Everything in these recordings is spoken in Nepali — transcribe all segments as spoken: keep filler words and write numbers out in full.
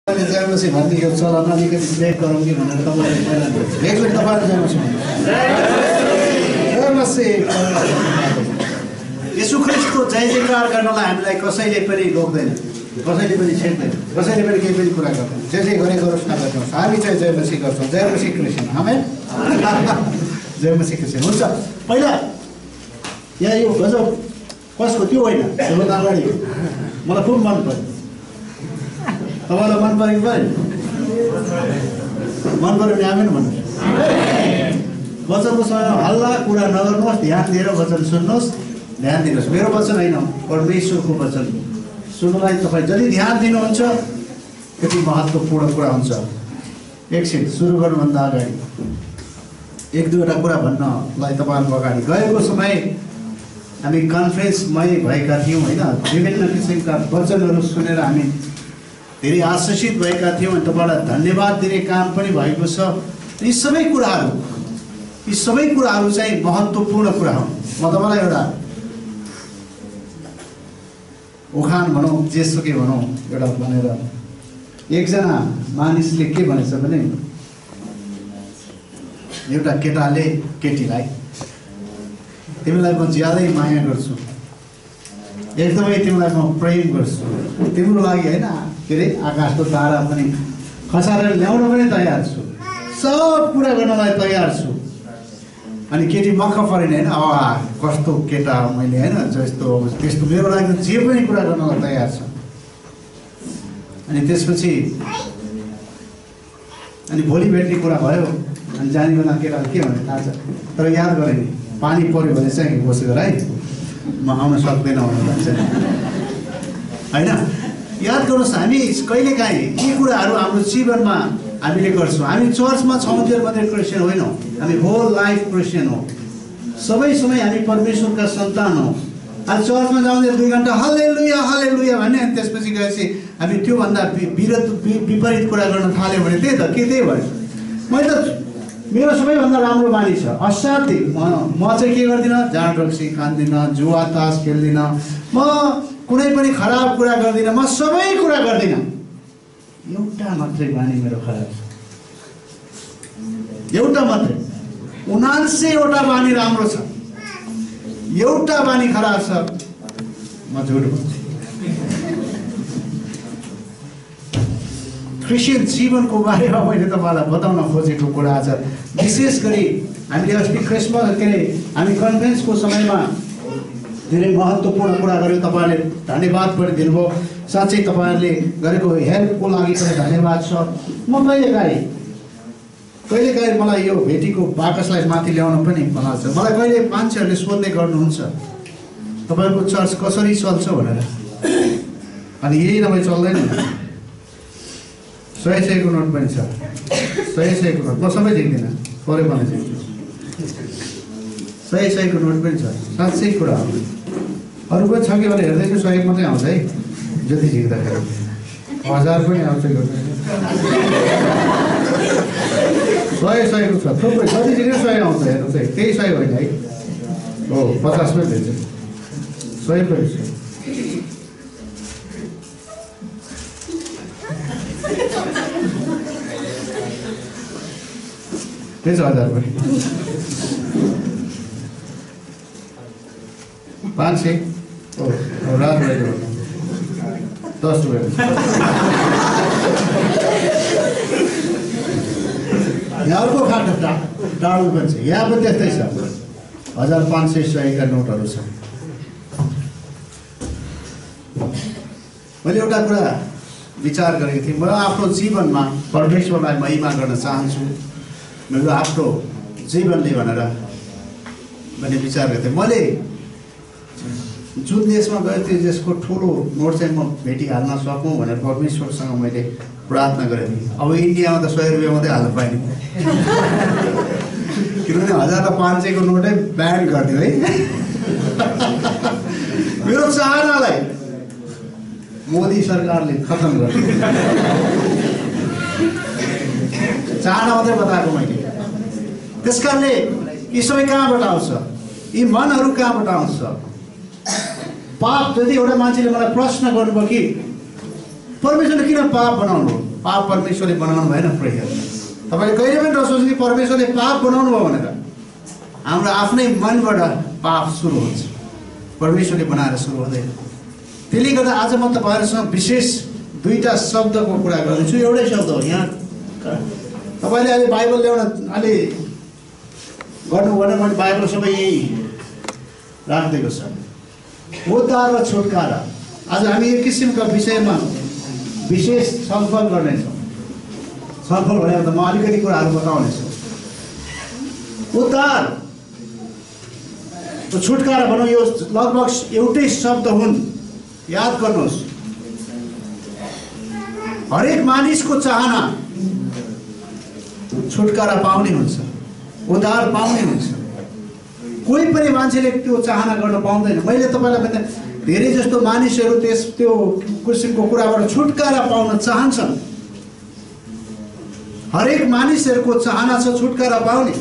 जयमसी भन्ने यो चलन अलिकति ब्रेक गरौँ कि भनेर तपाईँले पहिला एकचोटि तपाईँले जयमसी जयमसी यीशु ख्रीष्टको जय जयकार गर्नलाई हामीलाई कसैले पनि रोक्दैन, कसैले पनि छेक्दैन, कसैले पनि केही पनि कुरा गर्दैन। जे जे गरे गरोस् न गर्नुहोस्, हामी चाहिँ जयमसी गर्छौँ। जयमसी क्रिस्चियन, आमेन। जयमसी क्रिस्चियन हुन्छ। पहिला यहाँ यो गजब कसको त्यो होइन, त्योभन्दा अगाडि मलाई खुब मन पर्यो। तपाईँलाई मन पऱ्यो कि पऱ्यो? मन पऱ्यो भने आमेन भन्नुहोस्। वचनको समयमा हल्ला कुरा नगर्नुहोस्, ध्यान दिएर वचन सुन्नुहोस्, ध्यान दिनुहोस्। मेरो वचन होइन, परमेश्वरको वचन सुन्नलाई तपाईँ जति ध्यान दिनुहुन्छ त्यति महत्त्वपूर्ण कुरा हुन्छ। एकछिन सुरु गर्नुभन्दा अगाडि एक दुईवटा कुरा भन्नलाई तपाईँहरूको अगाडि गएको समय हामी कन्फरेन्समै भएका थियौँ होइन। विभिन्न किसिमका वचनहरू सुनेर हामी धेरै आशिषित भएका थियौँ अनि तपाईँलाई धन्यवाद दिने काम पनि भएको छ। यी सबै कुराहरू यी सबै कुराहरू चाहिँ महत्त्वपूर्ण कुरा हो। म तपाईँलाई एउटा उखान भनौँ, जेसुकै भनौँ, एउटा भनेर एकजना मानिसले के भनेछ भने एउटा केटाले केटीलाई तिमीलाई म ज्यादै माया गर्छु, एकदमै तिमीलाई म प्रेम गर्छु, तिम्रो लागि होइन के अरे आकाशको तारा पनि खसारेर ल्याउन पनि तयार छु, सब कुरा गर्नलाई तयार छु। अनि केटी मक्ख परेन होइन, अब कस्तो केटा मैले होइन जस्तो त्यस्तो मेरो लागि जे पनि कुरा गर्नलाई तयार छ। अनि त्यसपछि अनि भोलि भेट्ने कुरा भयो। अनि जाने बेला केटाले के भने थाहा छ, तर याद गरेँ नि पानी पऱ्यो भने चाहिँ बसेर है म आउन सक्दैन भनेर चाहिँ होइन। याद गर्नुहोस्, हामी कहिलेकाहीँ यी कुराहरू हाम्रो जीवनमा हामीले गर्छौँ। हामी चर्चमा छौँ त्यो मात्रै क्रिस्चियन होइनौँ, हामी होल लाइफ क्रिस्चियन हो। सबै समय हामी परमेश्वरका सन्तान हौँ। आज चर्चमा जाँदै दुई घन्टा हालेलुया हालेलुया भने अनि त्यसपछि गएपछि हामी त्योभन्दा विरुद्ध विपरीत कुरा गर्न थाल्यो भने त्यही त के त्यही भयो। मैले त मेरो सबैभन्दा राम्रो बानी छ असाध्यै, म म चाहिँ के गर्दिनँ, जाँड रक्सी खान्दिनँ, जुवा तास खेल्दिनँ, म कुनै पनि खराब कुरा गर्दिनँ, म सबै कुरा गर्दिनँ। एउटा मात्रै बानी मेरो खराब छ, एउटा मात्रै। उनान्सयवटा बानी राम्रो छ, एउटा बानी खराब छ, म झुट भन्छु। क्रिस्चियन जीवनको बारेमा मैले तपाईँलाई बताउन खोजेको कुरा छ। विशेष गरी हामीले अस्ति क्रिसमस के अरे हामी कन्फरेन्सको समयमा धेरै महत्त्वपूर्ण कुरा गऱ्यौँ। तपाईँहरूले धन्यवाद पनि दिनुभयो। साँच्चै तपाईँहरूले गरेको हेल्पको लागि पनि धन्यवाद छ। म कहिलेकाहीँ कहिलेकाहीँ मलाई यो भेटीको बाकसलाई माथि ल्याउन पनि मन छ। मलाई कहिले मान्छेहरूले सोध्ने गर्नुहुन्छ तपाईँको चर्च कसरी चल्छ भनेर, अनि यही नभए चल्दैन। सय सयको नोट पनि छ, सय सयको नोट म सबै देख्दिनँ, पऱ्यो भने चाहिँ सय सयको नोट पनि छ। साँच्चै कुरा हो। अरू पनि छ कि भने हेर्दैछु, सय मात्रै आउँछ है जति झिक्दाखेरि, हजार पनि आउँछ। सय सयको छ थुप्रै, जति झिक्दै सय आउँछ। हेर्नुहोस् है, त्यही सय होइन है, हो पचास पनि दिन्छ, सय पनि छ। त्यही छ हजार पनि, पाँच सय हो रात रहेको दस रुपियाँ। यहाँ अर्को खाटो टा टाढो पनि छ, यहाँ पनि त्यस्तै छ, हजार पाँच सय सयका नोटहरू छ। मैले एउटा कुरा विचार गरेको थिएँ, म आफ्नो जीवनमा परमेश्वरलाई महिमा गर्न चाहन्छु मेरो आफ्नो जीवनले भनेर मैले विचार गरेको थिएँ। मैले जुन देशमा गएको थिएँ जसको ठुलो नोट चाहिँ म भेटिहाल्न सकौँ भनेर परमेश्वरसँग मैले प्रार्थना गरेको थिएँ। अब इन्डियामा त सय रुपियाँ मात्रै हाल्नु पाइने, किनभने हजार र पाँच सयको नोटै ब्यान गरिदियो है। मेरो चाहनालाई मोदी सरकारले खतम गरिदियो। चाहना मात्रै बताएको मैले। त्यस कारणले यी सबै कहाँबाट आउँछ, यी मनहरू कहाँबाट आउँछ? पाप। यदि एउटा मान्छेले मलाई प्रश्न गर्नुभयो कि परमेश्वरले किन पाप बनाउनु, पाप परमेश्वरले बनाउनु भएन प्रेयर। तपाईँले कहिले पनि नसोच्नु कि परमेश्वरले पाप बनाउनु भयो भनेर। हाम्रो आफ्नै मनबाट पाप सुरु हुन्छ, परमेश्वरले बनाएर सुरु हुँदैन। त्यसले गर्दा आज म तपाईँहरूसँग विशेष दुईवटा शब्दको कुरा गर्दैछु। एउटै शब्द हो यहाँ। तपाईँले अहिले बाइबल ल्याउन अलि गर्नु भने मैले बाइबल सबै यही राखिदिएको छ। उद्धार र छुटकारा। आज हामी एक किसिमका विषयमा विशेष छलफल गर्नेछौँ। छलफल भने त म अलिकति कुराहरू बताउनेछु। उद्धार र छुटकारा भनौँ, यो लगभग एउटै शब्द हुन्। याद गर्नुहोस्, हरेक मानिसको चाहना छुटकारा पाउने हुन्छ, उद्धार पाउने हुन्छ। कोही पनि मान्छेले त्यो चाहना गर्न पाउँदैन। मैले तपाईँलाई भने धेरै जस्तो मानिसहरू त्यस त्यो किसिमको कुराबाट छुटकारा पाउन चाहन्छन्। हरेक मानिसहरूको चाहना छ छुटकारा पाउने।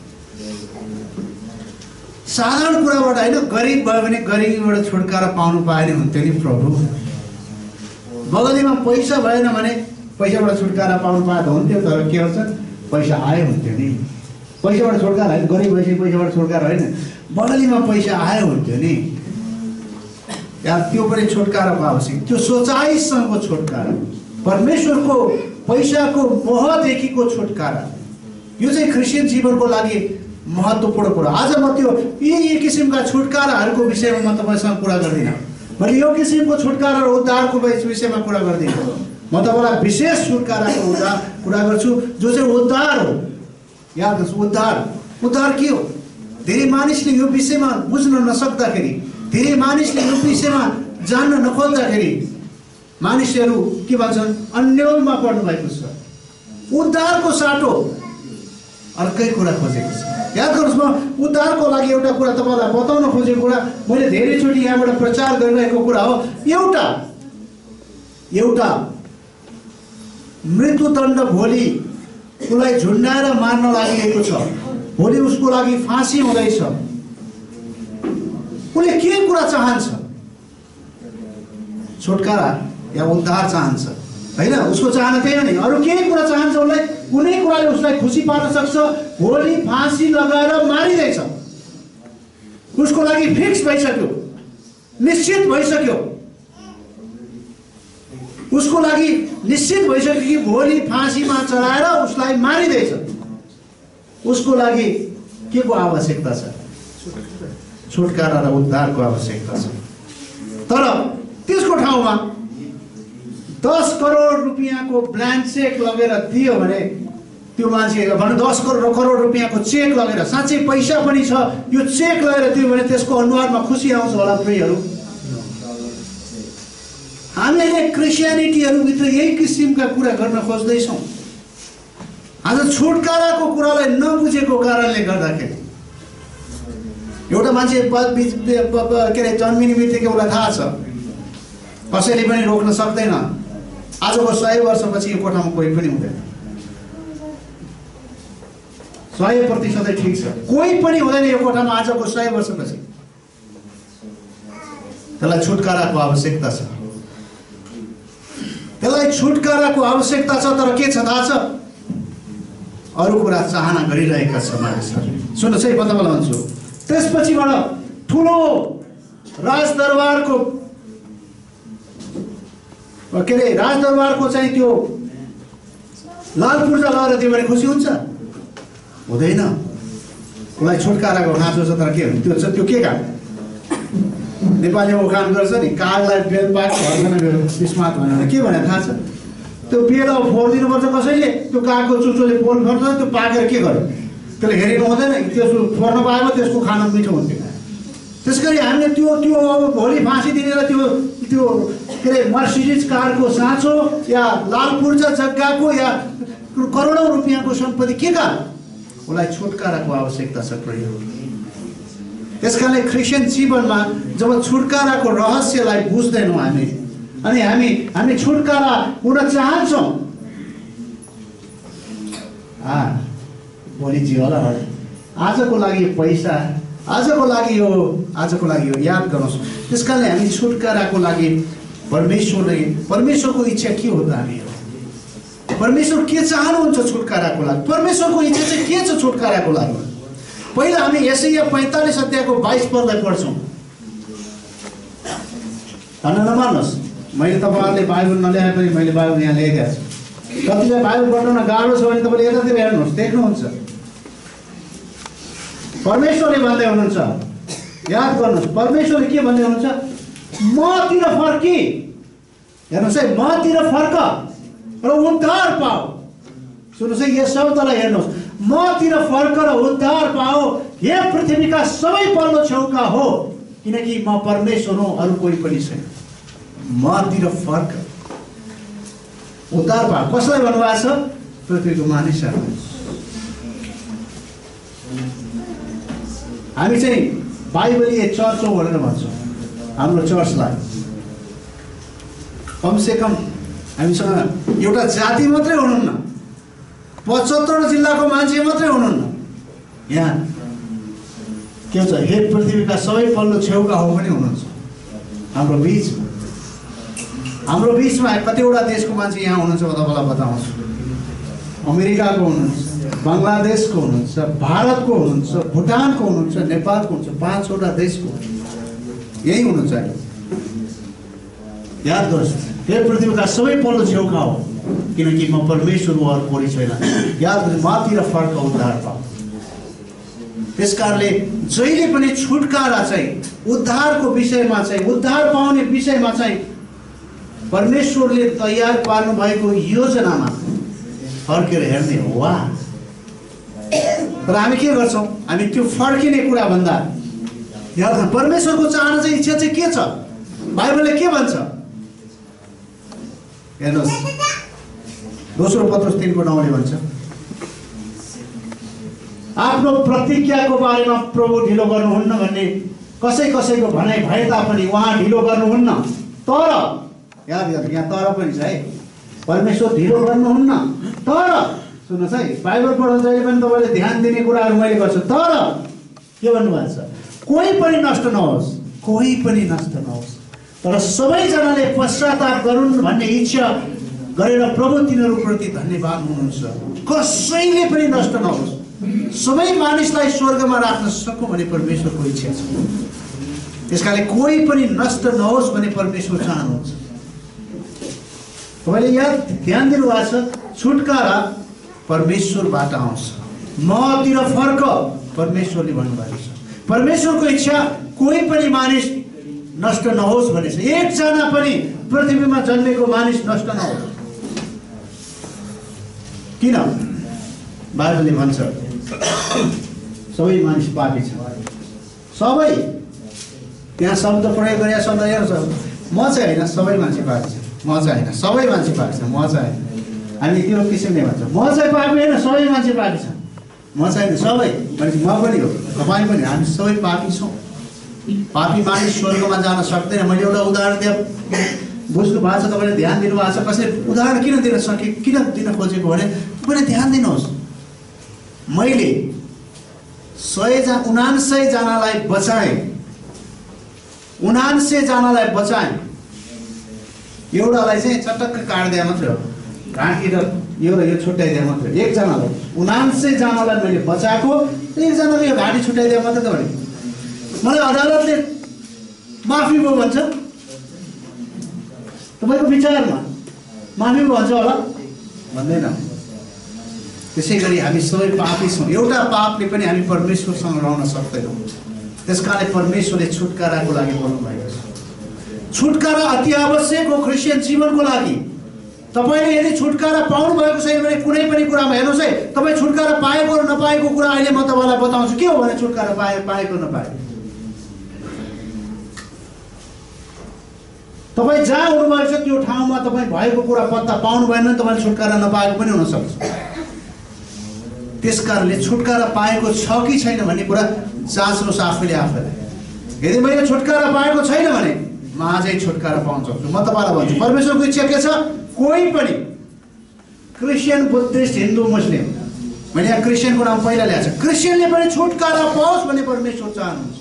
साधारण कुराबाट होइन, गरिब भयो भने गरिबीबाट छुटकारा पाउनु पाए नि हुन्थ्यो नि प्रभु। बगलीमा पैसा भएन भने पैसाबाट छुटकारा पाउनु पाए त हुन्थ्यो, तर के हुन्छ, पैसा आयो हुन्थ्यो नि। पैसाबाट छुटकारा होइन, गरिब भएपछि पैसाबाट छुटकारा होइन, बगलीमा पैसा आयो हुन्थ्यो नि। या त्यो पनि छुटकाराको आवश्यक, त्यो सोचाइसँगको छुटकारा, परमेश्वरको पैसाको मोहदेखिको छुटकारा। यो चाहिँ क्रिस्चियन जीवनको लागि महत्त्वपूर्ण कुरा। आज म त्यो यी किसिमका छुटकाराहरूको विषयमा म तपाईँसँग कुरा गर्दिनँ। मैले यो किसिमको छुटकारा र उद्धारको विषयमा कुरा गर्दिनँ। म तपाईँलाई विशेष छुटकाराको उद्धार कुरा गर्छु, जो चाहिँ उद्धार हो। याद गर्छु, उद्धार। उद्धार के हो? धेरै मानिसले यो विषयमा बुझ्न नसक्दाखेरि, धेरै मानिसले यो विषयमा जान्न नखोज्दाखेरि मानिसहरू के भन्छन्, अन्योलमा पर्नु भएको छ। उद्धारको साटो अर्कै कुरा खोजेको छ। याद गर्नुहोस्, म उद्धारको लागि एउटा कुरा तपाईँलाई बताउन खोजेको कुरा, मैले धेरैचोटि यहाँबाट प्रचार गरिरहेको कुरा हो। एउटा एउटा मृत्युदण्ड भोलि उसलाई झुन्डाएर मार्न लागिएको छ, भोलि उसको लागि फाँसी हुँदैछ। उसले के कुरा चाहन्छ? छुटकारा या उद्धार चाहन्छ, होइन? उसको चाहना त्यही हो नि। अरू केही कुरा चाहन्छ उसलाई, कुनै कुराले उसलाई खुसी पार्न सक्छ। भोलि फाँसी लगाएर मारिँदैछ, उसको लागि फिक्स भइसक्यो, निश्चित भइसक्यो। उसको लागि निश्चित भइसक्यो कि भोलि फाँसीमा चढाएर उसलाई मारिँदैछ। उसको लागि के को आवश्यकता छ? छुटकारा र उद्धारको आवश्यकता छ। तर त्यसको ठाउँमा दस करोड रुपियाँको ब्ल्याङ्क चेक लगेर दियो भने त्यो मान्छे भनौँ दस करोड करोड रुपियाँको चेक लगेर, साँच्चै पैसा पनि छ, यो चेक लगेर दियो भने त्यसको अनुहारमा खुसी आउँछ होला प्रियहरू? हामीले क्रिस्चियनिटीहरूभित्र यही किसिमका कुरा गर्न खोज्दैछौँ। आज छुटकाराको कुरालाई नबुझेको कारणले गर्दाखेरि एउटा मान्छे के अरे जन्मिने बित्तिकै उसलाई थाहा छ, कसैले पनि रोक्न सक्दैन। आजको सय वर्षपछि यो कोठामा कोही पनि हुँदैन। सय प्रतिशतै ठिक छ, कोही पनि हुँदैन यो कोठामा आजको सय वर्षपछि। त्यसलाई छुटकाराको आवश्यकता छ, त्यसलाई छुटकाराको आवश्यकता छ। तर के छ थाहा छ? अरू कुरा चाहना गरिरहेका छ मानिसहरू। सुन्नुहोस् है, म तपाईँलाई भन्छु, त्यसपछिबाट ठुलो राजदरबारको के अरे राजदरबारको चाहिँ त्यो लाल पूर्जा लगाएर दियो भने खुसी हुन्छ? हुँदैन। उसलाई छुटकाराको खाँचो छ, तर के हुन्छ? त्यो त्यो के काम? नेपालीमा उखान गर्छ नि, कागलाई बेलपात घरजना किस्मत भनेर। के भने थाहा छ? त्यो बेला फोडिदिनुपर्छ कसैले, त्यो कागको चुच्चोले पोल फोड्छ, त्यो पाकेर के गर्यो? त्यसले हेरिनु हुँदैन, त्यसको फोर्न पाएको त्यसको खाना मिठो हुन्थ्यो। त्यस गरी हामीले त्यो त्यो अब भोलि फाँसी दिनेर त्यो त्यो के अरे मर्सिडिज कारको साँचो या लाल पूर्जा जग्गाको या करोडौँ रुपियाँको सम्पत्ति के का? उसलाई छुटकाराको आवश्यकता छ प्रयोग। त्यस कारणले क्रिस्चियन जीवनमा जब छुटकाराको रहस्यलाई बुझ्दैनौँ हामी, अनि हामी हामी छुटकारा हुन चाहन्छौँ, भोलि जे होला आजको लागि पैसा, आजको लागि हो, आजको लागि हो, याद गर्नुहोस्। त्यस कारणले हामी छुटकाराको लागि परमेश्वरले परमेश्वरको इच्छा के हो त? हामी परमेश्वर के चाहनुहुन्छ छुटकाराको लागि? परमेश्वरको इच्छा चाहिँ के छ छुटकाराको लागि? पहिला हामी यशाया पैँतालिस अध्यायको बाइस पदलाई पढ्छौँ। भन्न नमान्नुहोस्, मैले तपाईँहरूले बाइबल नल्याए पनि मैले बाइबल यहाँ ल्याएका छु। कतिलाई बाइबल पढ्न गाह्रो छ भने तपाईँले यतातिर हेर्नुहोस्, देख्नुहुन्छ। परमेश्वरले भन्दै हुनुहुन्छ, याद गर्नुहोस्, परमेश्वरले के भन्दै हुनुहुन्छ? मतिर फर्की, हेर्नुहोस् है, मतिर फर्क र उद्धार पाऊ। सुन्नुहोस् है, यो शब्दलाई हेर्नुहोस्, मतिर फर्क र उद्धार पाऊ, हे पृथ्वीका सबै पल्लो छेउका हो, किनकि म परमेश्वर हुँ, अरू कोही पनि छैन। मतिर फर्क, उद्धार पाऊ। कसलाई भन्नुभएको छ? पृथ्वीको मानिसहरू। हामी चाहिँ बाइबलीय चर्च हो भनेर भन्छौँ हाम्रो चर्चलाई। कमसे कम हामीसँग एउटा जाति मात्रै हुनुहुन्न, पचहत्तर जिल्लाको मान्छे मात्रै हुनुहुन्न। यहाँ के छ? हे पृथ्वीका सबै पल्लो छेउका हो पनि हुनुहुन्छ हाम्रो बिचमा। हाम्रो बिचमा कतिवटा देशको मान्छे यहाँ हुनुहुन्छ म तपाईँलाई बताउँछु। अमेरिकाको हुनुहुन्छ, बङ्गलादेशको हुनुहुन्छ, भारतको हुनुहुन्छ, भुटानको हुनुहुन्छ, नेपालको हुनुहुन्छ, पाँचवटा देशको यही हुनुहुन्छ। याद गर्नुहोस्, हे पृथ्वीका सबै पल्लो छेउका हो, किनकि म परमेश्वर हो, अरू कोही छैन। याद गर्नुहोस्, माथि र फर्क उद्धार पाऊ। त्यस कारणले जहिले पनि छुटकारा चाहिँ उद्धारको विषयमा चाहिँ, उद्धार पाउने विषयमा चाहिँ परमेश्वरले तयार पार्नु भएको योजनामा फर्केर हेर्ने हो। वा, तर हामी के गर्छौँ? हामी त्यो फर्किने कुरा भन्दा याद परमेश्वरको चाहना चाहिँ, इच्छा चाहिँ के छ? बाइबलले के भन्छ? हेर्नुहोस्, दोस्रो पत्रुस तीनको नौले भन्छ, आफ्नो प्रतिज्ञाको बारेमा प्रभु ढिलो गर्नुहुन्न भन्ने कसै कसैको भनाइ भए तापनि उहाँ ढिलो गर्नुहुन्न। तर याद गर्नु, यहाँ तर पनि छ है, परमेश्वर ढिलो गर्नुहुन्न। तर सुन्नुहोस् है, बाइबल पढ्दा जहिले पनि तपाईँले ध्यान दिने कुराहरू मैले गर्छु। तर के भन्नुभएको छ? कोही पनि नष्ट नहोस्, कोही पनि नष्ट नहोस्, तर सबैजनाले पश्चाताप गरून् भन्ने इच्छा गरेर प्रभु तिनीहरूप्रति धन्यवाद हुनुहुन्छ। कसैले पनि नष्ट नहोस्, सबै मानिसलाई स्वर्गमा राख्न सकौँ भन्ने परमेश्वरको इच्छा छ। त्यसकारणले कोही पनि नष्ट नहोस् भन्ने परमेश्वर चाहनुहुन्छ। तपाईँले याद ध्यान दिनुभएको छ, छुटकारा परमेश्वरबाट आउँछ। मतिर फर्क, परमेश्वरले भन्नुभएको छ। परमेश्वरको इच्छा कोही पनि मानिस नष्ट नहोस् भन्ने छ। एकजना पनि पृथ्वीमा जन्मेको मानिस नष्ट नहोस्। किन? बाइबलले भन्छ सबै मानिस पापी छ। सबै, त्यहाँ शब्द प्रयोग गरेका शब्द हेर्छ, म चाहिँ होइन, सबै मान्छे पापी छ। म चाहिँ होइन, सबै मान्छे पापी छ। म चाहिँ हामी त्यो किसिमले भन्छ, म चाहिँ पापी होइन, सबै मान्छे पापी छ। म चाहिँ सबै भनेपछि म पनि हो, तपाईँ पनि, हामी सबै पापी छौँ। पापी मानिस स्वर्गमा जान सक्दैन। मैले एउटा उदाहरण दिएँ, बुझ्नु भएको छ तपाईँले, ध्यान दिनुभएको छ। कसैले उदाहरण किन दिन सके, किन दिन खोजेको भने तपाईँले ध्यान दिनुहोस्, मैले सयजना उनान्सयजनालाई बचाएँ, उनान्सयजनालाई बचाएँ, एउटालाई चाहिँ चटक्क काटिदिए मात्रै हो, घाँटी र यो र यो छुट्याइदिए मात्रै। एकजनालाई, उनान्सयजनालाई मैले बचाएको, एकजनाले यो घाँटी छुट्याइदिए मात्रै त भने मलाई अदालतले माफी भयो भन्छ? तपाईँको विचारमा माफी भयो भन्छ होला? भन्दैन। त्यसै गरी हामी सबै पापी छौँ। एउटा पापले पनि हामी परमेश्वरसँग रहन सक्दैनौँ। त्यस कारणले परमेश्वरले छुटकाराको लागि बोल्नुभएको छ। छुटकारा अति आवश्यक हो क्रिस्चियन जीवनको लागि। तपाईँले यदि छुटकारा पाउनु भएको छैन भने कुनै पनि कुरामा हेर्नुहोस् है, तपाईँ छुटकारा पाएको र नपाएको कुरा अहिले म तपाईँलाई बताउँछु। के हो भने छुटकारा पाए पाएको नपाएको, तपाईँ जहाँ हुनुभएको छ त्यो ठाउँमा तपाईँ भएको कुरा पत्ता पाउनु भएन भने तपाईँले छुटकारा नपाएको पनि हुनसक्छ। त्यस कारणले छुटकारा पाएको छ कि छैन भन्ने कुरा जाँच्नुहोस् आफैले आफैलाई। यदि मैले छुटकारा पाएको छैन भने म आजै छुटकारा पाउन सक्छु। म तपाईँलाई भन्छु, परमेश्वरको इच्छा के छ? कोही पनि क्रिस्चियन, बुद्धिस्ट, हिन्दू, मुस्लिम, मैले यहाँ क्रिस्चियनको नाम पहिला ल्याएको छ, क्रिस्चियनले पनि छुटकारा पाओस् भन्ने परमेश्वर चाहनुहुन्छ।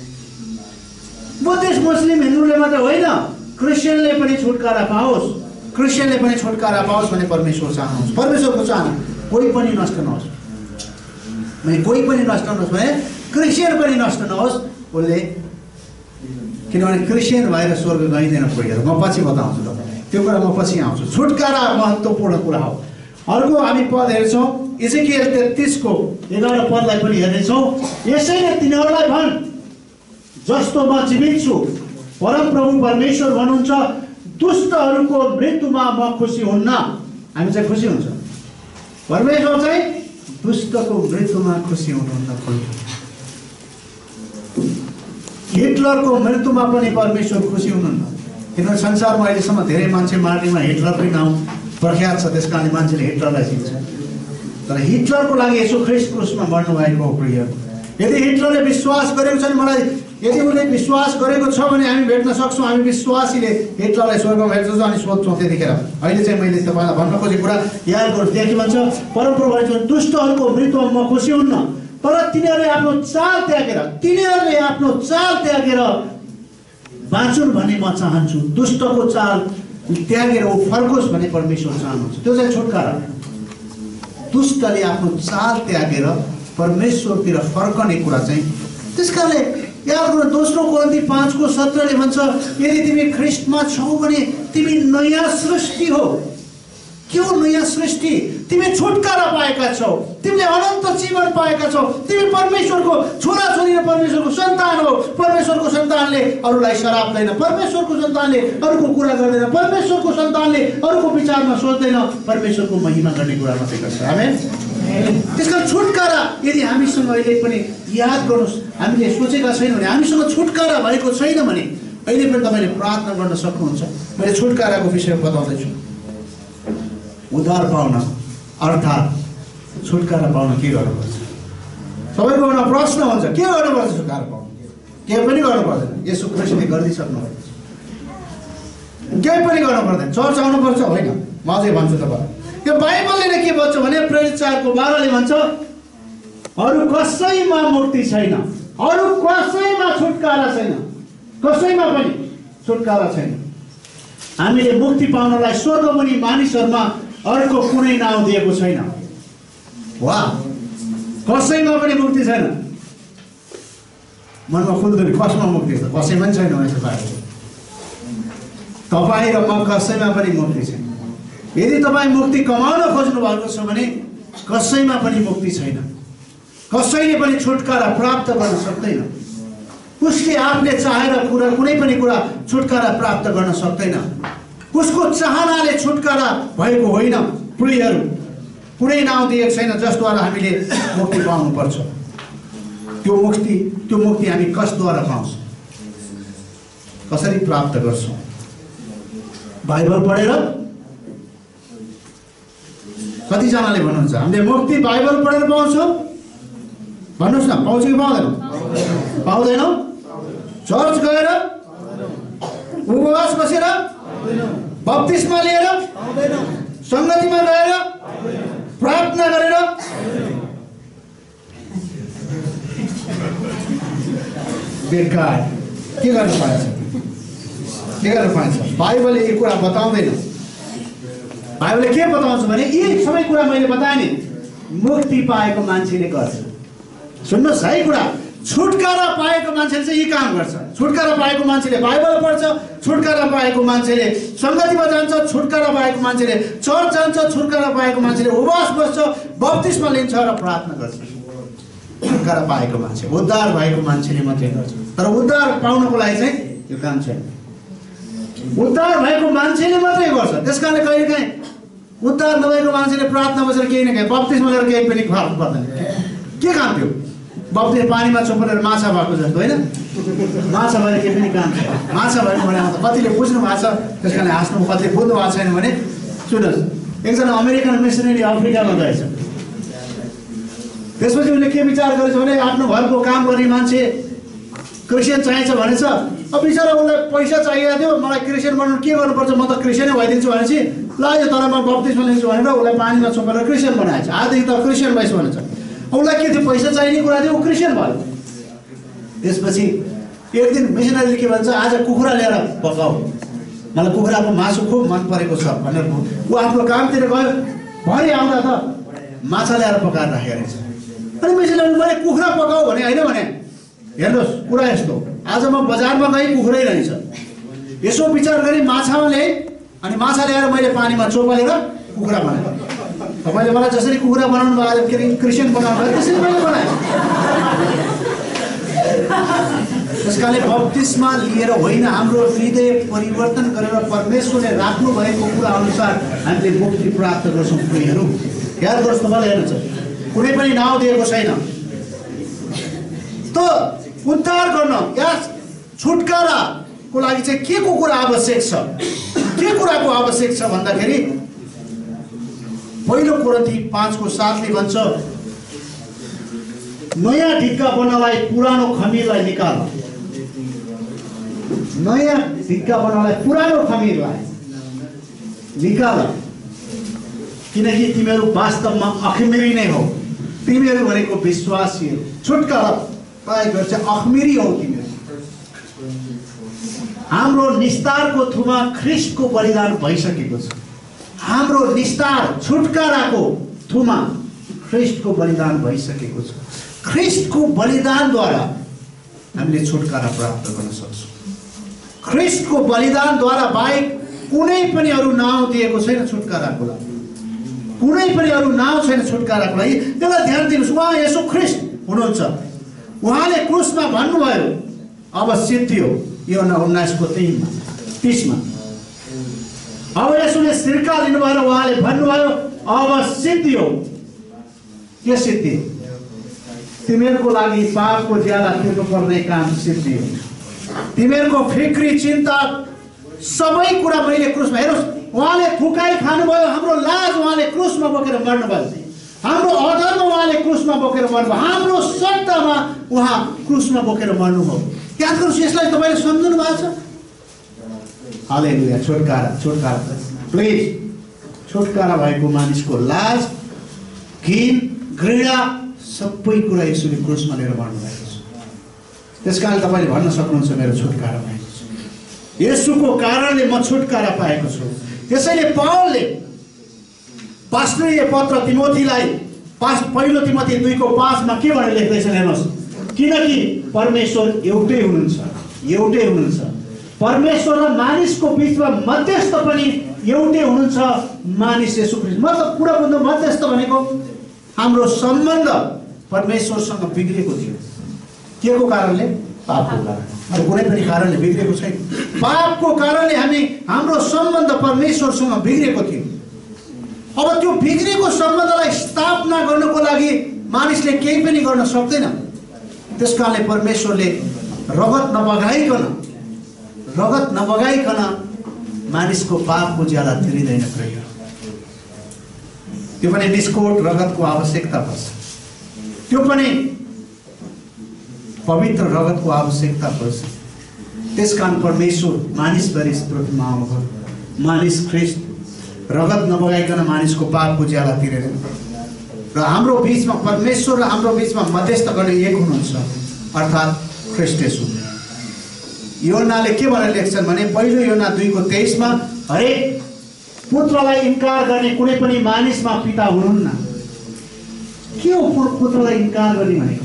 बुद्धिस्ट, मुस्लिम, हिन्दूले मात्रै होइन, क्रिस्चियनले पनि छुटकारा पाओस्। क्रिस्चियनले पनि छुटकारा पाओस् भन्ने परमेश्वर चाहनुहुन्छ। परमेश्वरको चाहना कोही पनि नष्ट नहोस्, भने कोही पनि नष्ट नहोस् भने क्रिस्चियन पनि नष्ट नहोस् उसले, किनभने क्रिस्चियन भएर स्वर्ग गइँदैन कोहीहरू। म पछि बताउँछु तपाईँलाई त्यो कुरा, म पछि आउँछु। छुटकारा महत्त्वपूर्ण कुरा हो। अर्को हामी पद हेर्छौँ इजेकियल तेत्तिसको एघार पदलाई पनि हेर्नेछौँ। यसैले तिनीहरूलाई भन् जस्तो म जीवित छु, परमप्रभु परमेश्वर भन्नुहुन्छ, दुष्टहरूको मृत्युमा म खुसी हुन्न। हामी चाहिँ खुसी हुन्छ, परमेश्वर चाहिँ दुष्टको मृत्युमा खुसी हुनुहुन्न। हिटलरको मृत्युमा पनि परमेश्वर खुसी हुनुहुन्न, किनभने संसारमा अहिलेसम्म धेरै मान्छे मार्नेमा हिटलरकै नाउँ प्रख्यात छ, त्यस कारणले मान्छेले हिटलरलाई चिन्छ। तर हिटलरको लागि यसो ख्रिस्ट क्रुसमा मर्नु भएको हो प्रिय। यदि हिटलरले विश्वास गरेको छ भने, मलाई यदि उसले विश्वास गरेको छ भने हामी भेट्न सक्छौँ। हामी विश्वासीले हिटलरलाई स्वर्गमा भेट्छौँ अनि सोध्छौँ त्यतिखेर। अहिले चाहिँ मैले तपाईँलाई भन्न खोजेको कुरा याद गर्छु। त्यहाँ के भन्छ, परमप्रभु दुष्टहरूको मृत्युमा म खुसी हुन्न, तर तिनीहरूले आफ्नो चाल त्यागेर तिनीहरूले आफ्नो चाल त्यागेर बाँचुन् भन्ने म चाहन्छु। दुष्टको चाल त्यागेर ऊ फर्कोस् भन्ने परमेश्वर चाहनुहुन्छ। त्यो चाहिँ छुटकारा। दुष्टले आफ्नो चाल त्यागेर परमेश्वरतिर फर्कने कुरा चाहिँ, त्यस कारणले याद गर्नु दोस्रो कोरिन्थी पाँचको सत्रले भन्छ, यदि तिमी ख्रिस्टमा छौ भने तिमी नयाँ सृष्टि हो। के हो नयाँ सृष्टि? तिमी छुटकारा पाएका छौ, तिमीले अनन्त जीवन पाएका छौ, तिमी परमेश्वरको छोराछोरी र परमेश्वरको सन्तान हो। परमेश्वरको सन्तानले अरूलाई सराप्दैन, परमेश्वरको सन्तानले अरूको कुरा गर्दैन, परमेश्वरको सन्तानले अरूको विचारमा सोच्दैन, परमेश्वरको महिमा गर्ने कुरा मात्रै गर्छ। आमेन। त्यसकारण छुटकारा यदि हामीसँग अहिले पनि याद गर्नुहोस्, हामीले सोचेका छैनौँ भने, हामीसँग छुटकारा भएको छैन भने अहिले पनि तपाईँले प्रार्थना गर्न सक्नुहुन्छ। मैले छुटकाराको विषय बताउँदैछु। उद्धार पाउन अर्थात् छुटकारा पाउन के गर्नुपर्छ? सबैको एउटा प्रश्न हुन्छ, के गर्नुपर्छ छुटकारा पाउन? केही पनि गर्नु पर्दैन, यसो ख्रिस्टले गरिदिइसक्नु भएको छ। केही पनि गर्नु पर्दैन। चर्च आउनुपर्छ होइन, म अझै भन्छु तपाईँलाई। यो बाइबलले नै के भन्छ भने, प्रेरित चारको बाह्रले भन्छ, अरू कसैमा मुक्ति छैन, अरू कसैमा छुटकारा छैन, कसैमा पनि छुटकारा छैन। हामीले मुक्ति पाउनलाई स्वर्गमुनि मानिसहरूमा अर्को कुनै नाउँ दिएको छैन। वा, कसैमा पनि मुक्ति छैन। मनमा खुल्दैन, कसमा मुक्ति छ? कसैमा पनि छैन भनेर बाइबल। तपाईँ र म कसैमा पनि मुक्ति छैन। यदि तपाईँ मुक्ति कमाउन खोज्नु भएको छ भने कसैमा पनि मुक्ति छैन। कसैले पनि छुटकारा प्राप्त गर्न सक्दैन। उसले आफूले चाहेर कुरा कुनै पनि कुरा छुटकारा प्राप्त गर्न सक्दैन। उसको चाहनाले छुटकारा भएको होइन। प्रियहरू, कुनै नाउँ दिएको छैन जसद्वारा हामीले मुक्ति पाउनुपर्छ। त्यो मुक्ति त्यो मुक्ति हामी कसद्वारा पाउँछौँ, कसरी प्राप्त गर्छौँ? बाइबल पढेर। कतिजनाले भन्नुहुन्छ हामीले मुक्ति बाइबल पढेर पाउँछौँ? भन्नुहोस् न, पाउँछ कि पाउँदैनौँ? पाउँदैनौँ? चर्च गएर, उपवास बसेर, बप्तिस्मा लिएर, सङ्गतिमा गएर, प्रार्थना गरेर, बेकार के गर्न पाइन्छ? के गर्न पाइन्छ? बाइबलले यो कुरा बताउँदैन। बाइबलले के बताउँछ भने, यी सबै कुरा मैले बताएँ नि, मुक्ति पाएको मान्छेले गर्छ। सुन्नुहोस् है कुरा, छुटकारा पाएको मान्छेले चाहिँ यी काम गर्छ। छुटकारा पाएको मान्छेले बाइबल पढ्छ, छुटकारा पाएको मान्छेले सङ्गतिमा जान्छ, छुटकारा पाएको मान्छेले चर्च जान्छ, छुटकारा पाएको मान्छेले उपवास बस्छ, बप्तिस्मा लिन्छ र प्रार्थना गर्छ। छुटकारा पाएको मान्छे, उद्धार भएको मान्छेले मात्रै गर्छ। तर उद्धार पाउनको लागि चाहिँ त्यो काम छैन। उद्धार भएको मान्छेले मात्रै गर्छ। त्यस कारणले कहिलेकाहीँ उद्धार नभएको मान्छेले प्रार्थना बसेर केही न केही बप्तिस्मा गरेर केही पनि खुवाउनु पर्दैन। के काम थियो? बप्तिस्मा पानीमा चोपरेर माछा भएको जस्तो होइन, माछा भएर केही पनि काम छैन। माछा भएको भने त कतिले बुझ्नु भएको छ, त्यस कारणले हाँस्नु, कतिले बुझ्नु भएको छैन भने सुन्नुहोस्, एकजना अमेरिकन मिसनरी अफ्रिकामा गएछ। त्यसपछि उसले के विचार गरेछ भने, आफ्नो घरको काम गर्ने मान्छे क्रिस्चियन चाहिन्छ भनेछ। अब बिचरा उसलाई पैसा चाहिएको थियो, मलाई क्रिस्चियन बनाउनु के गर्नुपर्छ, म त क्रिस्चियनै भइदिन्छु भनेपछि ल यो तर म बप्तिस्मा लिन्छु भनेर उसलाई पानीमा छोपेर क्रिस्चियन बनाएछ। आजदेखि त क्रिस्चियन भइस भनेछ। उसलाई के थियो, पैसा चाहिने कुरा थियो, ऊ क्रिस्चियन भयो। त्यसपछि एक दिन मिसनरीले के भन्छ, आज कुखुरा ल्याएर पकाऊ। मलाई कुखुराको मासु खुब मन परेको छ भनेर ऊ आफ्नो कामतिर गयो। भरे आउँदा त माछा ल्याएर पकाएर राखेको रहेछ। अनि मान्छेले मैले कुखुरा पकाऊ भने होइन भने हेर्नुहोस् कुरा यस्तो, आज म बजारमा गएँ कुखुरै रहेछ, यसो विचार गरेँ माछामा ल्याएँ अनि माछा ल्याएर मैले पानीमा चोपलेर कुखुरा बनाएँ। तपाईँले मलाई जसरी कुखुरा बनाउनु भयो आज के अरे क्रिस्चियन बनाउनु भयो त्यसरी मैले बनाएँ। त्यस कारणले बप्तिस्मा लिएर होइन, हाम्रो हृदय परिवर्तन गरेर परमेश्वरले राख्नु भएको कुरा अनुसार हामीले मुक्ति प्राप्त गर्छौँ। प्रियहरू याद गर्नुहोस्, तपाईँलाई हेर्नुहुन्छ कुनै पनि नाउँ दिएको छैन। त उद्धार गर्न या छुटकाराको लागि चाहिँ के को कुरा आवश्यक छ, के कुराको आवश्यक छ भन्दाखेरि पहिलो कोरिन्थी पाँचको सातले भन्छ नयाँ ढिक्का बन्नलाई पुरानो खमीरलाई निकाल, नयाँ ढिक्का बन्नलाई पुरानो खमीरलाई निकाल, किनकि तिमीहरू वास्तवमा अखमिरी नै हो। तिमीहरू भनेको विश्वासीहरू, छुटकारा पाएको चाहिँ अखमिरी हो तिमीहरू। हाम्रो निस्तारको थुमा ख्रिस्टको बलिदान भइसकेको छ। हाम्रो निस्तार छुटकाराको थुमा ख्रिस्टको बलिदान भइसकेको छ। ख्रिस्टको बलिदानद्वारा हामीले छुटकारा प्राप्त गर्न सक्छौँ। ख्रिस्टको बलिदानद्वारा बाहेक कुनै पनि अरू नाउँ दिएको छैन छुटकाराको लागि, कुनै पनि अरू नाउँ छैन छुटकाराको लागि। त्यसलाई ध्यान दिनुहोस्, उहाँ यसो ख्रिस्ट हुनुहुन्छ। उहाँले क्रुसमा भन्नुभयो अब सिद्धियो, यूहन्ना उन्नाइसको तीनमा तीसमा अब यसोले सिर्का लिनुभयो र उहाँले भन्नुभयो अब सिद्धियो। के सिद्धि? तिमीहरूको लागि पापको ज्याला तिर्नु पर्ने काम सिद्धियो। तिमीहरूको फिक्री चिन्ता सबै कुरा मैले क्रुसमा, हेर्नुहोस् उहाँले थुकाइ खानुभयो, हाम्रो लाज उहाँले क्रुसमा बोकेर मर्नुभयो, हाम्रो अधर्म उहाँले क्रुसमा बोकेर मर्नुभयो, हाम्रो सट्टामा उहाँ क्रुसमा बोकेर मर्नुभयो। याद गर्नुहोस्, यसलाई तपाईँले सम्झनु भएको छ? हालेलुया। छुटकारा, छुटकारा प्लिज, छुटकारा भएको मानिसको लाज, घिन, घृणा सबै कुरा यसोले क्रुसमा लिएर मर्नुभएको छ। त्यस कारण तपाईँले भन्न सक्नुहुन्छ मेरो छुटकारा भएको छ, यसुको कारणले म छुटकारा पाएको छु। त्यसैले पावलले पास्टरीय पत्र तिमोथीलाई पास पहिलो तिमोथी दुईको पाँचमा के भनेर लेख्दैछन् हेर्नुहोस्, किनकि परमेश्वर एउटै हुनुहुन्छ, एउटै हुनुहुन्छ। परमेश्वर र मानिसको बिचमा मध्यस्थ पनि एउटै हुनुहुन्छ, मानिस येशू ख्रीष्ट। मतलब कुरा बुझ्नु, मध्यस्थ भनेको हाम्रो सम्बन्ध परमेश्वरसँग बिग्रेको थियो। के को कारणले? पापको कारणले। अरू कुनै पनि कारणले बिग्रेको छैन, पापको कारणले हामी हाम्रो सम्बन्ध परमेश्वरसँग बिग्रेको थियो। अब त्यो बिग्रेको सम्बन्धलाई स्थापना गर्नको लागि मानिसले केही पनि गर्न सक्दैन। त्यस कारणले परमेश्वरले रगत नबगाइकन रगत नबगाइकन मानिसको पापको ज्याला तिरिँदैन। प्रिय, त्यो पनि निष्कोट रगतको आवश्यकता पर्छ, त्यो पनि पवित्र रगतको आवश्यकता पर्छ। त्यस कारण परमेश्वर मानिसभरि पृथ्वीमा आउनुभयो, मानिस ख्रिस्ट रगत नबगाइकन मानिसको पापको ज्याला तिरेर र हाम्रो बिचमा परमेश्वर र हाम्रो बिचमा मध्यस्थ गर्ने एक हुनुहुन्छ, अर्थात् ख्रिस्ट येशू। यूहन्नाले के भनेर लेख्छन् भने पहिलो यूहन्ना दुईको तेइसमा हरेक पुत्रलाई इन्कार गर्ने कुनै पनि मानिसमा पिता हुनुहुन्न। के हो पुत्रलाई इन्कार गर्ने भनेको?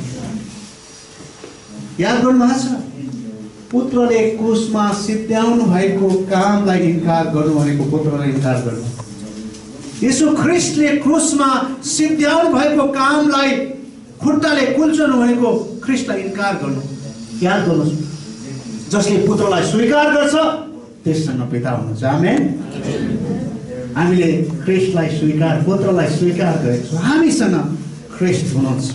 याद गर्नुभएको छ? पुत्रले क्रुसमा सिद्ध्याउनु भएको कामलाई इन्कार गर्नु भनेको पुत्रलाई इन्कार गर्नु। येशू ख्रिस्टले क्रुसमा सिद्ध्याउनु भएको कामलाई खुट्टाले कुल्चनु भनेको ख्रिस्टलाई इन्कार गर्नु। याद गर्नुहोस्, जसले पुत्रलाई स्वीकार गर्छ त्यससँग पिता हुनुहुन्छ। आमेन। हामीले ख्रिस्टलाई स्वीकार, पुत्रलाई स्वीकार गरेको छौँ, हामीसँग ख्रिस्ट हुनुहुन्छ।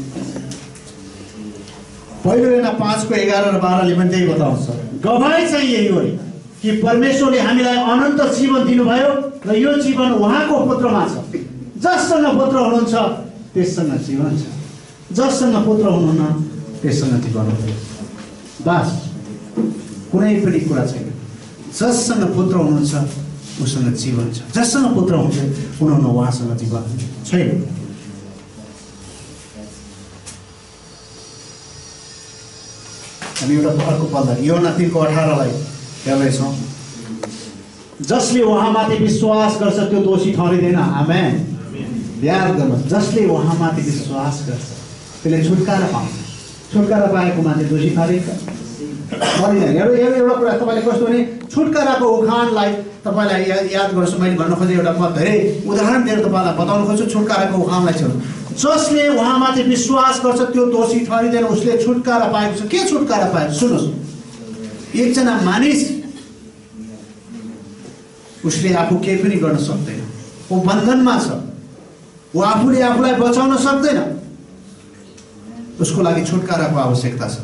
पहिलो यूहन्ना पाँचको एघार र बाह्रले पनि त्यही बताउँछ। गवाई चाहिँ यही हो कि परमेश्वरले हामीलाई अनन्त जीवन दिनुभयो र यो जीवन उहाँको पुत्रमा छ। जससँग पुत्र हुनुहुन्छ त्यससँग जीवन छ, जससँग पुत्र हुनुहुन्न त्यससँग जीवन हुँदैन। बस, कुनै पनि कुरा छैन। जससँग पुत्र हुनुहुन्छ उसँग जीवन छ, जससँग पुत्र हुन्छ हुनुहुन्न उहाँसँग जीवन छैन। हामी एउटा अर्को पद यूहन्ना तीनको अठारलाई हेर्दैछौँ। जसले उहाँमाथि विश्वास गर्छ त्यो दोषी ठहरिँदैन। आमेन। याद गर्नुहोस्, जसले उहाँमाथि विश्वास गर्छ त्यसले छुटकारा पाउँछ। छुटकारा पाएको मान्छे दोषी ठहरिन्छ ठहरिँदैन। एउटा एउटा कुरा तपाईँले कस्तो भने छुटकाराको उखानलाई तपाईँलाई या याद गर्नुहोस्। मैले भन्न खोजेँ एउटा म धेरै उदाहरण दिएर तपाईँलाई बताउन खोज्छु छुटकाराको उखानलाई छ। जसले उहाँमाथि विश्वास गर्छ त्यो दोषी ठहरिँदैन, उसले छुटकारा पाएको छ। के छुटकारा पाएको? सुन्नुहोस्, एकजना मानिस उसले आफू केही पनि गर्न सक्दैन, ऊ बन्धनमा छ, ऊ आफूले आफूलाई बचाउन सक्दैन, उसको लागि छुटकाराको आवश्यकता छ।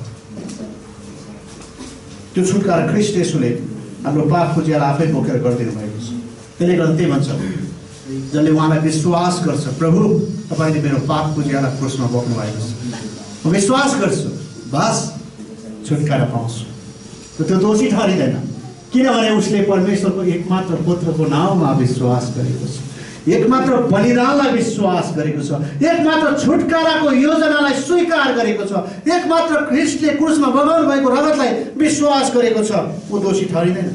त्यो छुटकारा ख्रीष्ट येशूले हाम्रो पापको ज्याला आफै बोकेर गरिदिनु भएको छ। त्यसले गर्दा त्यही भन्छ, जसले उहाँलाई विश्वास गर्छ, प्रभु तपाईँले मेरो पापको ज्याला क्रुसमा बोक्नु भएको छ, म विश्वास गर्छु, बस छुटकारा पाउँछु। त्यो दोषी ठहरिँदैन, किनभने उसले परमेश्वरको एकमात्र पुत्रको नाउँमा विश्वास गरेको छ, एकमात्र बलिदानलाई विश्वास गरेको छ, एकमात्र छुटकाराको योजनालाई स्वीकार गरेको छ, एकमात्र ख्रीष्टले क्रुसमा बगाउनु भएको रगतलाई विश्वास गरेको छ। ऊ दोषी ठहरिँदैन।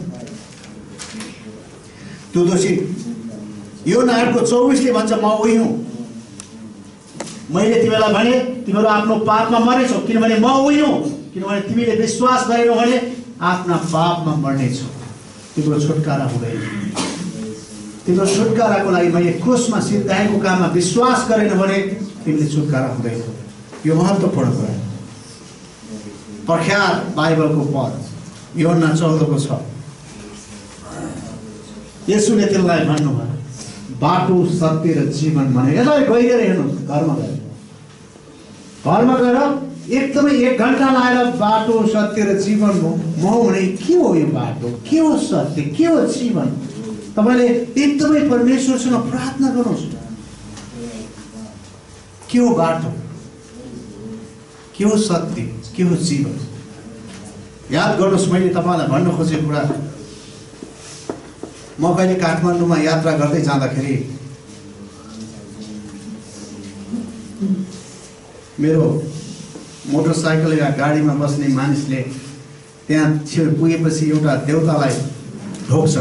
त्यो दोषी योना आठको चौबिसले भन्छ, म उही हुँ, मैले तिमीलाई भने तिमीहरू आफ्नो पापमा मरेछौ, किनभने म उही हुँ, किनभने तिमीले विश्वास गरेनौ भने आफ्ना पापमा मर्नेछौ, तिम्रो छुटकारा हुँदैन। तिम्रो छुटकाराको लागि मैले क्रुसमा सिद्धाएको काममा विश्वास गरेन भने तिमीले छुटकारा हुँदैन। यो महत्त्वपूर्ण कुरा। प्रख्यात बाइबलको पद योना चौधको छ। येशूले त्यसलाई भन्नुभयो, बाटो सत्य र जीवन भने। यसलाई गइरहेर हेर्नुहोस्, घरमा गएर घरमा गएर एकदमै एक घन्टा लाएर बाटो सत्य र जीवन म भने के हो यो बाटो, के हो सत्य, के हो जीवन? तपाईँले एकदमै परमेश्वरसँग प्रार्थना गर्नुहोस्, के हो बाटो, के हो सत्य, के हो जीवन? याद गर्नुहोस्, मैले तपाईँलाई भन्न खोजेको कुरा, म कहिले काठमाडौँमा यात्रा गर्दै जाँदाखेरि मेरो मोटरसाइकल या गाडीमा बस्ने मानिसले त्यहाँ छेउ पुगेपछि एउटा देवतालाई ढोक्छ।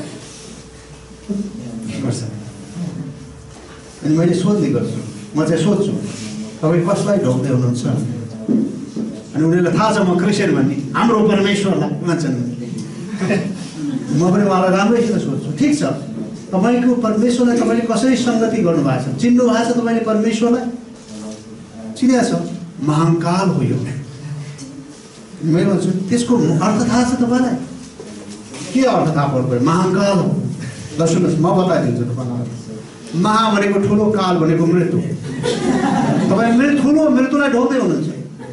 अनि मैले सोध्ने गर्छु, म चाहिँ सोध्छु, तपाईँ कसलाई ढोक्दै हुनुहुन्छ? अनि उनीहरूलाई थाहा छ म क्रिस्चियन भन्ने, हाम्रो परमेश्वरलाई भन्छन्। म पनि उहाँलाई राम्रैसित सोध्छु, ठिक छ, तपाईँको परमेश्वरलाई तपाईँले कसरी सङ्गति गर्नुभएको छ? चिन्नु भएको छ तपाईँले परमेश्वरलाई? चिनिया छ, महाङ्काल हो यो। मैले भन्छु, त्यसको अर्थ थाहा छ तपाईँलाई? के अर्थ थाहा पर्नु पऱ्यो? महाङ्काल हो। ल सुन्नुहोस्, म बताइदिन्छु तपाईँलाई। महा भनेको ठुलो, काल भनेको मृत्यु। तपाईँ मृत्यु ठुलो मृत्युलाई ढोक्दै हुनुहुन्छ।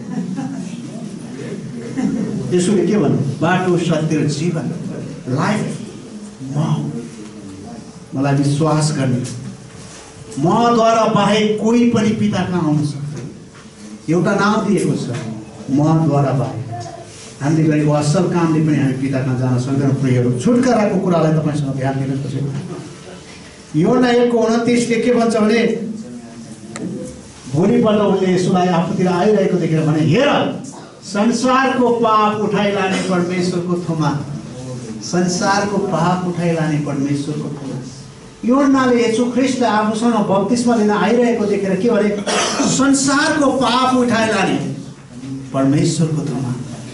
यसोले के भन्नु? बाटो सत्य र जीवन, लाइफ म, मलाई विश्वास गर्ने, मद्वारा बाहेक कोही पनि पिता कहाँ आउन सक्दैन। एउटा नाम दिएको छ, मद्वारा बाहेक। हामीले गरेको असल कामले पनि हामी पिता कहाँ जान सक्दैनौँ। प्रियहरू, छुटकाराको कुरालाई तपाईँसँग ध्यान दिन खोजेको। योना एकको उनतिसले के भन्छ भने, भोलिपल्ट उनले यसोलाई आफूतिर आइरहेको देखेर भने, हेर संसारको पाप उठाइलाने परमेश्वरको थोमा, संसारको पाप उठाइलाने परमेश्वरको थोमा। योनाले येशू ख्रीष्टलाई आफूसँग बप्तिस्मा लिन आइरहेको देखेर के भने, संसारको पाप उठाइलाने परमेश्वरको थोमा,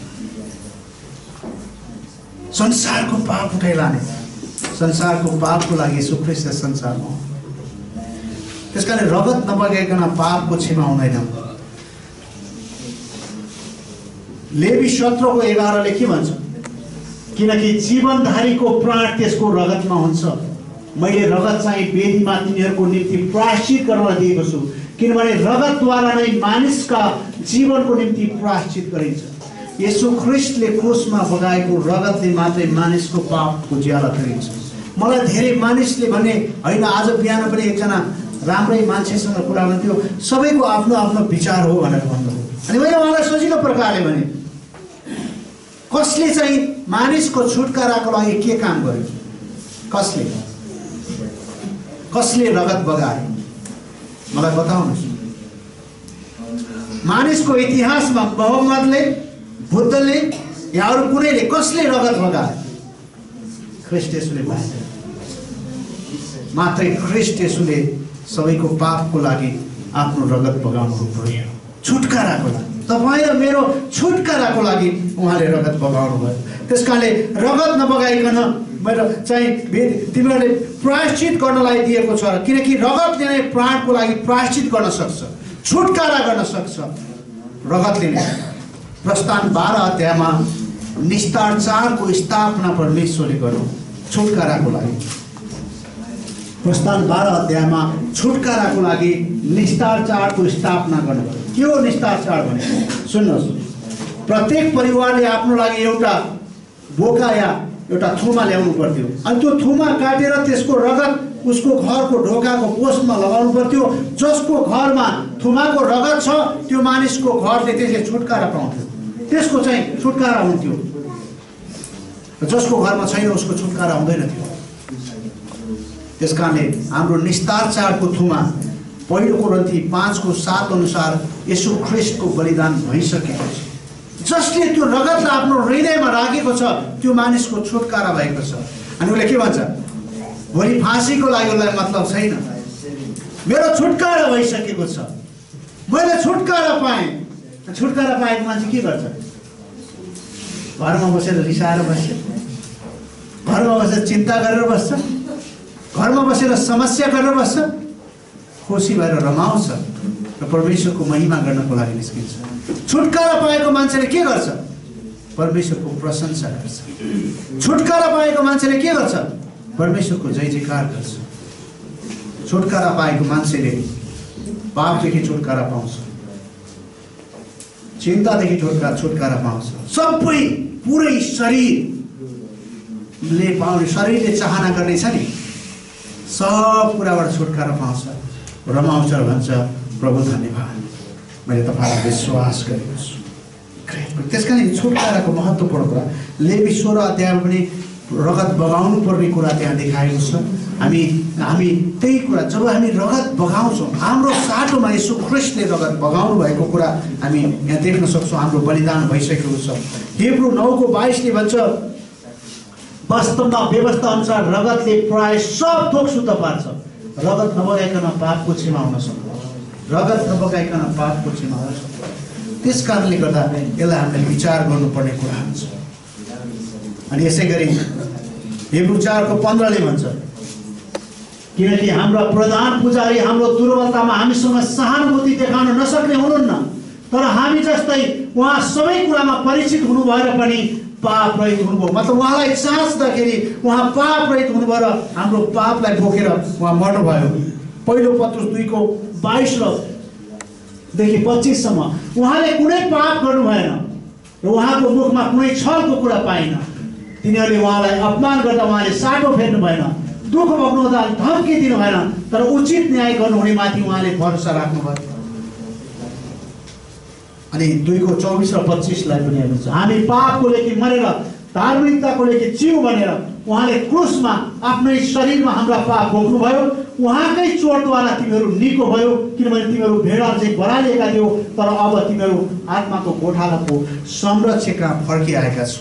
संसारको पाप उठाइलाने। संसारको पापको लागि येशू ख्रीष्ट संसारमा हो। त्यसकारण रगत नबगाइकन पापको क्षमा हुँदैन। लेवी सत्रको एघारले के भन्छ? किनकि जीवनधारीको प्राण त्यसको रगतमा हुन्छ। मैले रगत चाहिँ वेदीमा तिनीहरूको निम्ति प्रायश्चित गर्न दिएको छु, किनभने रगतद्वारा नै मानिसका जीवनको निम्ति प्रायश्चित गरिन्छ। येशू ख्रीष्टले क्रुसमा बगाएको रगतले मात्रै मानिसको पापको ज्याला फेरिन्छ। मलाई धेरै मानिसले भने, होइन आज बिहान पनि एकजना राम्रै मान्छेसँग कुरा गर्थ्यो, सबैको आफ्नो आफ्नो विचार हो भनेर भन्नुभयो। अनि मैले उहाँलाई सजिलो प्रकारले भने, कसले चाहिँ मानिसको छुटकाराको लागि के काम गर्यो? कसले कसले रगत बगाए? मलाई बताउनुहोस्। मानिसको इतिहासमा मोहम्मदले, बुद्धले या अरू कुनैले कसले रगत बगाए? ख्रीष्ट येशूले बाँध्छ। मात्रै ख्रीष्ट येशूले सबैको पापको लागि आफ्नो रगत बगाउनु पर्यो, छुटकाराको लागि, तपाईँ र मेरो छुटकाराको लागि उहाँले रगत बगाउनु भयो। त्यसकारणले रगत नबगाइकन मेरो चाहिँ तिमीहरूले प्रायश्चित गर्नलाई दिएको छ, किनकि रगतले नै प्राणको लागि प्रायश्चित गर्न सक्छ, छुटकारा गर्न सक्छ। रगतले नै प्रस्थान बाह्र अध्यायमा निस्तार चाडको स्थापना परमेश्वरले गर्नु छुटकाराको लागि। प्रस्थान बाह्र अध्यायमा छुटकाराको लागि निस्तार चाडको स्थापना गर्नुभयो। के हो निस्तार चाड भने? सुन्नुहोस्, प्रत्येक परिवारले आफ्नो लागि एउटा बोका या एउटा थुमा ल्याउनु पर्थ्यो, अनि त्यो थुमा काटेर त्यसको रगत उसको घरको ढोकाको पोस्टमा लगाउनु पर्थ्यो। जसको घरमा थुमाको रगत छ त्यो मानिसको घरले त्यसले छुटकारा पाउँथ्यो, त्यसको चाहिँ छुटकारा हुन्थ्यो। जसको घरमा छैन उसको छुटकारा हुँदैन थियो। त्यसकारणले हाम्रो निस्तार चाडको थुमा पहिलो कोरिन्थी पाँचको सात अनुसार येशू ख्रीष्टको बलिदान भइसकेको छ। जसले त्यो रगतलाई आफ्नो हृदयमा राखेको छ त्यो मानिसको छुटकारा भएको छ। अनि उसले के भन्छ? भोलि फाँसीको लागि उसलाई मतलब छैन, मेरो छुटकारा भइसकेको छ, मैले छुटकारा पाएँ। छुटकारा पाएको मान्छे के गर्छ? घरमा बसेर रिसाएर बस्छ, घरमा बसेर चिन्ता गरेर बस्छ, घरमा बसेर समस्या गरेर बस्छ, खुसी भएर रमाउँछ र परमेश्वरको महिमा गर्नको लागि निस्किन्छ। छुटकारा पाएको मान्छेले के गर्छ? परमेश्वरको प्रशंसा गर्छ। छुटकारा पाएको मान्छेले के गर्छ? परमेश्वरको जय जयकार गर्छ। छुटकारा पाएको मान्छेले पापदेखि छुटकारा पाउँछ, चिन्तादेखि छुटकारा छुटकारा पाउँछ, सबै पुरै शरीरले पाउने, शरीरले चाहना गर्ने छ नि सब कुराबाट छुटकारा पाउँछ, रमाउँछ र भन्छ प्रभु धन्यवाद, मैले तपाईँलाई विश्वास गरेको छु। त्यस कारण छुटकाराको महत्त्वपूर्ण कुरा लेवी सोह्र अध्यायमा पनि रगत बगाउनु पर्ने कुरा त्यहाँ देखाएको छ। हामी हामी त्यही कुरा, जब हामी रगत बगाउँछौँ, हाम्रो साटोमा येशू ख्रीष्टले रगत बगाउनु भएको कुरा हामी यहाँ देख्न सक्छौँ। हाम्रो बलिदान भइसकेको छ। हिब्रू नौको बाइसले भन्छ वास्तवमा व्यवस्था अनुसार रगतले प्राय सब थोक शुद्ध पार्छ। रगत नबगाइकन पापको क्षमा हुन सक्दैन, रगत नबगाइकन पापको क्षमा हुन सक्दैन। त्यस कारणले गर्दा यसलाई हामीले विचार गर्नुपर्ने कुराहरू छ। अनि यसै गरी हिब्रू चारको पन्ध्रले भन्छ किनकि हाम्रा प्रधान पुजारी हाम्रो दुर्बलतामा हामीसँग सहानुभूति देखाउन नसक्ने हुनुहुन्न, तर हामी जस्तै उहाँ सबै कुरामा परिचित हुनु भएर पनि पाप रहित हुनुभयो। मतलब उहाँलाई जाँच्दाखेरि उहाँ पाप रहित हुनुभयो र हाम्रो पापलाई बोकेर उहाँ मर्नुभयो। पहिलो पत्रुस दुईको बाइस देखि पच्चिससम्म उहाँले कुनै पाप गर्नु भएन र उहाँको मुखमा कुनै छलको कुरा पाएन। तिनीहरूले उहाँलाई अपमान गर्दा उहाँले साटो फेर्नु भएन, दुःख भोग्नु हुँदा धम्की दिनु भएन, तर उचित न्याय गर्नुहुने माथि उहाँले भरोसा राख्नुभयो। अनि दुईको चौबिस र पच्चिसलाई पनि हेर्नुहुन्छ, हामी पापको लागि मरेर धार्मिकताको लागि जिउ बनेर उहाँले क्रुसमा आफ्नै शरीरमा हाम्रा पाप भोग्नुभयो। उहाँकै चोटद्वारा तिमीहरू निको भयो, किनभने तिमीहरू भेडा चाहिँ बरालिएका थियौ, तर अब तिमीहरू आत्माको गोठालाको संरक्षकमा फर्किआएका छौ।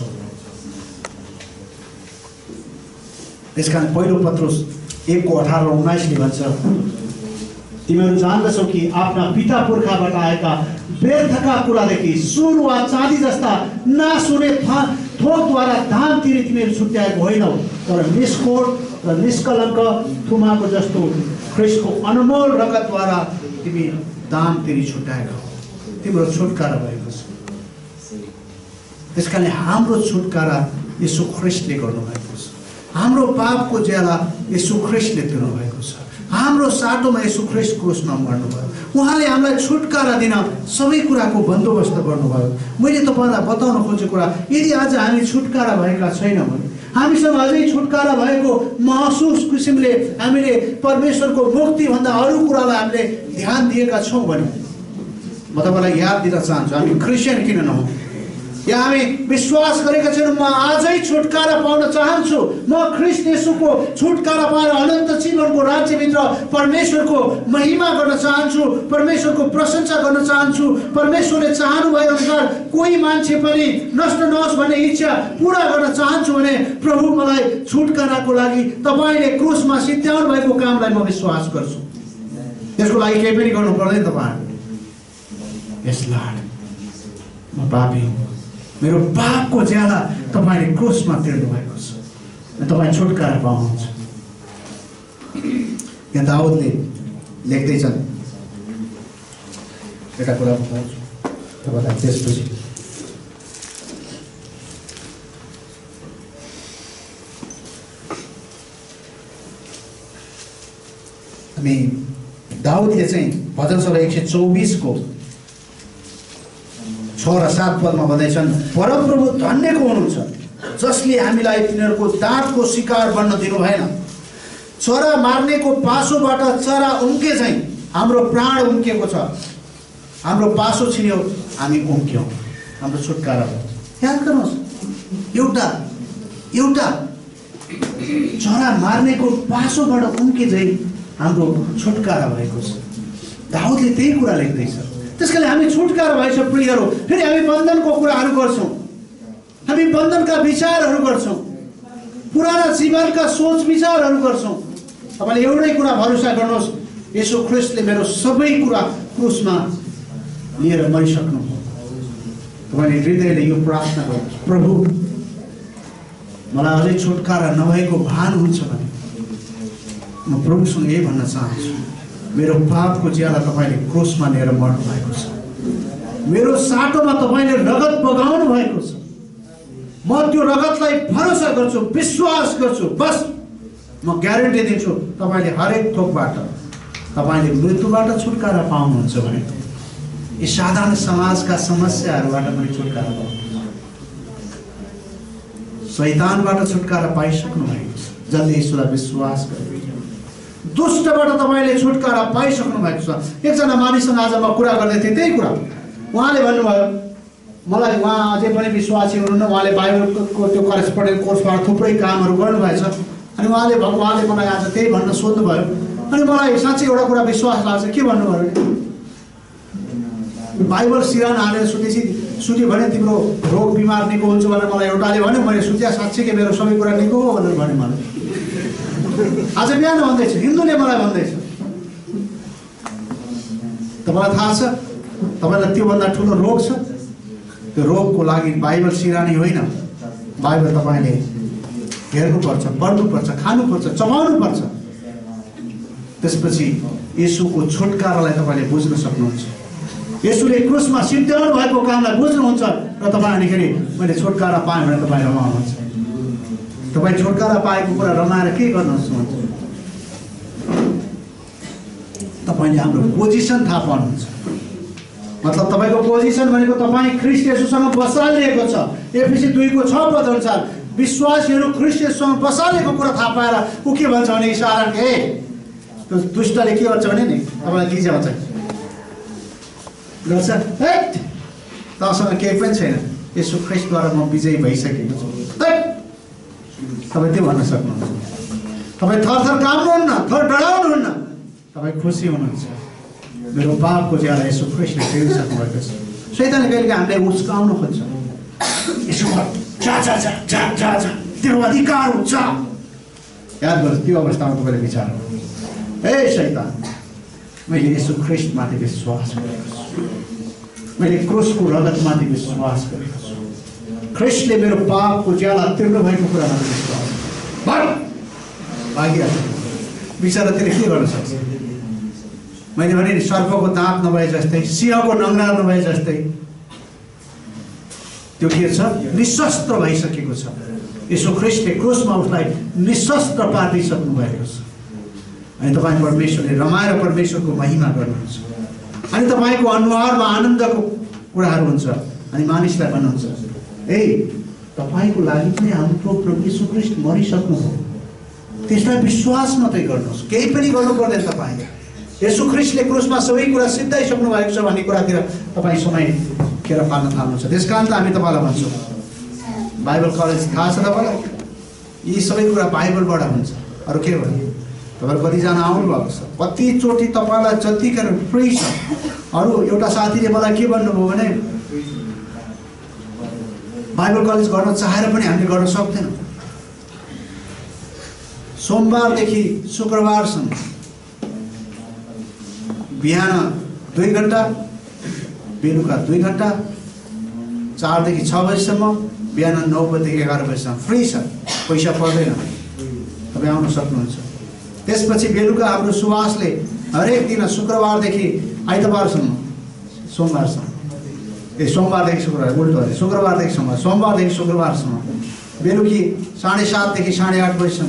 त्यसकारण पहिलो पत्रुस एकको अठार र उन्नाइसले भन्छ तिमीहरू जान्दछौ कि आफ्ना पिता पुर्खाबाट आएका व्यर्थका कुरादेखि सुन वा चाँदी जस्ता नाश हुने थोकद्वारा दाम तिरी तिमीहरू छुट्याएको होइनौ, तर निष्कोट र निष्कलङ्क थुमाको जस्तो ख्रीष्टको अनमोल रगतद्वारा तिमी दाम तिरी छुट्याएका हो। तिम्रो छुटकारा भएको छ। त्यसकारण हाम्रो छुटकारा येशू ख्रीष्टले गर्नुभएको छ। हाम्रो पापको ज्याला येशू ख्रीष्टले तिर्नुभएको छ। हाम्रो साटोमा येशू ख्रीष्ट क्रुसमा मर्नुभयो। उहाँले हामीलाई छुटकारा दिन सबै कुराको बन्दोबस्त गर्नुभयो। मैले तपाईँलाई बताउन खोजेको कुरा, यदि आज हामी छुटकारा भएका छैनौँ भने, हामीसँग अझै छुटकारा भएको महसुस किसिमले हामीले परमेश्वरको मुक्तिभन्दा अरू कुरालाई हामीले ध्यान दिएका छौँ भने म तपाईँलाई याद दिन चाहन्छु, हामी क्रिस्चियन किन नहौँ? या हामी विश्वास गरेका छौँ म आजै छुटकारा पाउन चाहन्छु, म ख्रीष्ट येशूको छुटकारा पाएर अनन्त जीवनको राज्यभित्र परमेश्वरको महिमा गर्न चाहन्छु, परमेश्वरको प्रशंसा गर्न चाहन्छु। परमेश्वरले चाहनु भए अनुसार कोही मान्छे पनि नष्ट नहोस् भन्ने इच्छा पूरा गर्न चाहन्छु भने प्रभु मलाई छुटकाराको लागि तपाईँले क्रुसमा सिद्ध्याउनु भएको कामलाई म विश्वास गर्छु। त्यसको लागि केही पनि गर्नु पर्दैन। तपाईँहरू यस लर्ड म पापी हुँ, मेरो पापको ज्याला तपाईँले क्रुसमा तिर्नु भएको छ, तपाईँ छुटकारा पाउनुहुन्छ। यहाँ दाउदले लेख्दैछन् एउटा कुरा बताउँछु तपाईँलाई। त्यसपछि हामी दाउदले चाहिँ भजन सङ्ग्रह एक सय चौबिसको छ र सात पदमा भन्दैछन्, परमप्रभु धन्यको हुनुहुन्छ जसले हामीलाई तिनीहरूको दाँतको शिकार बन्न दिनु भएन। चरा मार्नेको पासोबाट चरा उम्के चाहिँ हाम्रो प्राण उम्किएको छ, हाम्रो पासो छिन्यो हामी उम्क्यौँ, हाम्रो छुटकारा भयो। याद गर्नुहोस्, एउटा एउटा चरा मार्नेको पासोबाट उम्के चाहिँ हाम्रो छुटकारा भएको छ। दाउदले त्यही कुरा लेख्दैछ। त्यसकारण हामी छुटकारा भएछ प्रियहरू। फेरि हामी बन्धनको कुराहरू गर्छौँ, हामी बन्धनका विचारहरू गर्छौँ, पुराना जीवनका सोच विचारहरू गर्छौँ। तपाईँले एउटै कुरा भरोसा गर्नुहोस्, येशू ख्रीष्टले मेरो सबै कुरा क्रुसमा लिएर मरिसक्नु। तपाईँले हृदयले यो प्रार्थना गर्नुहोस्, प्रभु मलाई अझै छुटकारा नभएको भान हुन्छ भने म प्रभुसँग यही भन्न चाहन्छु, मेरो पापको ज्याला तपाईँले क्रुसमा लिएर मर्नु भएको छ, मेरो साटोमा तपाईँले रगत बगाउनु भएको छ। म त्यो रगतलाई भरोसा गर्छु, विश्वास गर्छु। बस म ग्यारेन्टी दिन्छु, तपाईँले हरेक थोकबाट तपाईँले मृत्युबाट छुटकारा पाउनुहुन्छ भने यी साधारण समाजका समस्याहरूबाट पनि छुटकारा पाउनुहुन्छ, शैतानबाट छुटकारा पाइसक्नु भएको छ जसले यसलाई विश्वास गर्छ। दुष्टबाट तपाईँले छुटकारा पाइसक्नु भएको छ। एकजना मानिससँग आज म कुरा गर्दै थिएँ, त्यही कुरा उहाँले भन्नुभयो, मलाई उहाँ अझै पनि विश्वासी हुनुहुन्न, उहाँले बाइबलको त्यो करेस्पोन्डेन्ट कोर्सबाट थुप्रै कामहरू गर्नुभएछ। अनि उहाँले उहाँले मलाई आज त्यही भन्न सोध्नुभयो। अनि मलाई साँच्चै एउटा कुरा विश्वास लाग्छ। के भन्नुभयो, बाइबल सिरान हालेर सुतेपछि सुत्यो भने तिम्रो रोग बिमार निको हुन्छ भनेर मलाई एउटाले भन्यो। मैले सुत्या साँच्चै के मेरो सबै कुरा निको हो भनेर भन्यो मलाई। आज बिहान भन्दैछ, हिन्दूले मलाई भन्दैछ। तपाईँलाई थाहा छ तपाईँलाई त्योभन्दा ठुलो रोग छ? त्यो रोगको लागि बाइबल सिरानी होइन, बाइबल तपाईँले हेर्नुपर्छ, पढ्नुपर्छ, खानुपर्छ, चबाउनुपर्छ। त्यसपछि येशूको छुटकारालाई तपाईँले बुझ्न सक्नुहुन्छ। येशूले क्रुसमा सिद्ध्याउनु भएको कामलाई बुझ्नुहुन्छ र तपाईँ अनिखेरि मैले छुटकारा पाएँ भने तपाईँ रमाउनुहुन्छ। तपाईँ छुटकारा पाएको कुरा रमाएर के गर्न सक्नुहुन्छ? तपाईँले हाम्रो पोजिसन थाहा पाउनुहुन्छ। मतलब तपाईँको पोजिसन भनेको तपाईँ ख्रीष्ट येशूसँग बसालिएको छ। एफिसी दुईको छ पद अनुसार विश्वासीहरू ख्रीष्ट येशूसँग बसालेको कुरा थाहा पाएर ऊ के भन्छ भने इसारा ए त्यो दुष्टले के भन्छ भने नि तपाईँलाई गिज्याउँछ गर्छ, है तँसँग केही पनि छैन, येशू ख्रीष्टद्वारा म विजयी भइसकेको छु। तपाईँ त्यो भन्न सक्नुहुन्छ। तपाईँ थरथर काम्नुहुन्न, थर डराउनुहुन्न, तपाईँ खुसी हुनुहुन्छ। मेरो पापको ज्याला येशू ख्रीष्टले तिरिसक्नु भएको छ। शैतानले कहिले हामीलाई उस्काउन खोज्छ, यसो जा जा जा जा जा जा तेरो अधिकार हुन्छ। याद गर्नुहोस्, त्यो अवस्थामा तपाईँले विचार गर्नुहोस्, ए शैतान मैले येशू ख्रीष्टमाथि विश्वास गरेको छु, मैले क्रुसको रगतमाथि विश्वास गरेको छु, ख्रीष्टले मेरो पापको ज्याला तिर्नु भएको कुरामाथि विश्वास भागिरहेको बिचरा त्यसले के गर्न सक्छ? मैले भने नि सर्पको दाँत नभए जस्तै, सिंहको नङ्गा नभए जस्तै त्यो के छ? निशस्त्र भइसकेको छ। येशू ख्रीष्टले क्रुसमा उसलाई निशस्त्र पारिसक्नु भएको छ। अनि तपाईँ परमेश्वरले रमाएर परमेश्वरको महिमा गर्नुहुन्छ। अनि तपाईँको अनुहारमा आनन्दको कुराहरू हुन्छ। अनि मानिसलाई भन्नुहुन्छ, ए तपाईँको लागि पनि हाम्रो प्रभु येशू ख्रीष्ट मरिसक्नु हो, त्यसलाई विश्वास मात्रै गर्नुहोस्, केही पनि गर्नु पर्दैन। तपाईँ येशू ख्रीष्टले क्रुसमा सबै कुरा सिद्धाइसक्नु भएको छ भन्ने कुरातिर तपाईँ समय खेर पार्न थाल्नुहुन्छ। त्यस कारण त हामी तपाईँलाई भन्छौँ बाइबल कलेज थाहा छ तपाईँलाई, यी सबै कुरा बाइबलबाट हुन्छ। अरू के भन्यो तपाईँहरू कतिजना आउनुभएको छ, कतिचोटि तपाईँलाई जतिखेर फ्री छ। अरू एउटा साथीले मलाई के भन्नुभयो भने बाइबल कलेज गर्न चाहेर पनि हामीले गर्न सक्दैनौँ। सोमबारदेखि शुक्रबारसम्म बिहान दुई घन्टा, बेलुका दुई घन्टा, चारदेखि छ बजीसम्म, बिहान नौ बजीदेखि एघार बजीसम्म फ्री छ, पैसा पर्दैन, तपाईँ आउन सक्नुहुन्छ। त्यसपछि बेलुका हाम्रो सुवासले हरेक दिन शुक्रबारदेखि आइतबारसम्म, सोमबारसम्म, ए सोमबारदेखि शुक्रबार उल्टो अरे शुक्रबारदेखि सोमबार, सोमबारदेखि शुक्रबारसम्म बेलुकी साढे सातदेखि साढे आठ बजीसम्म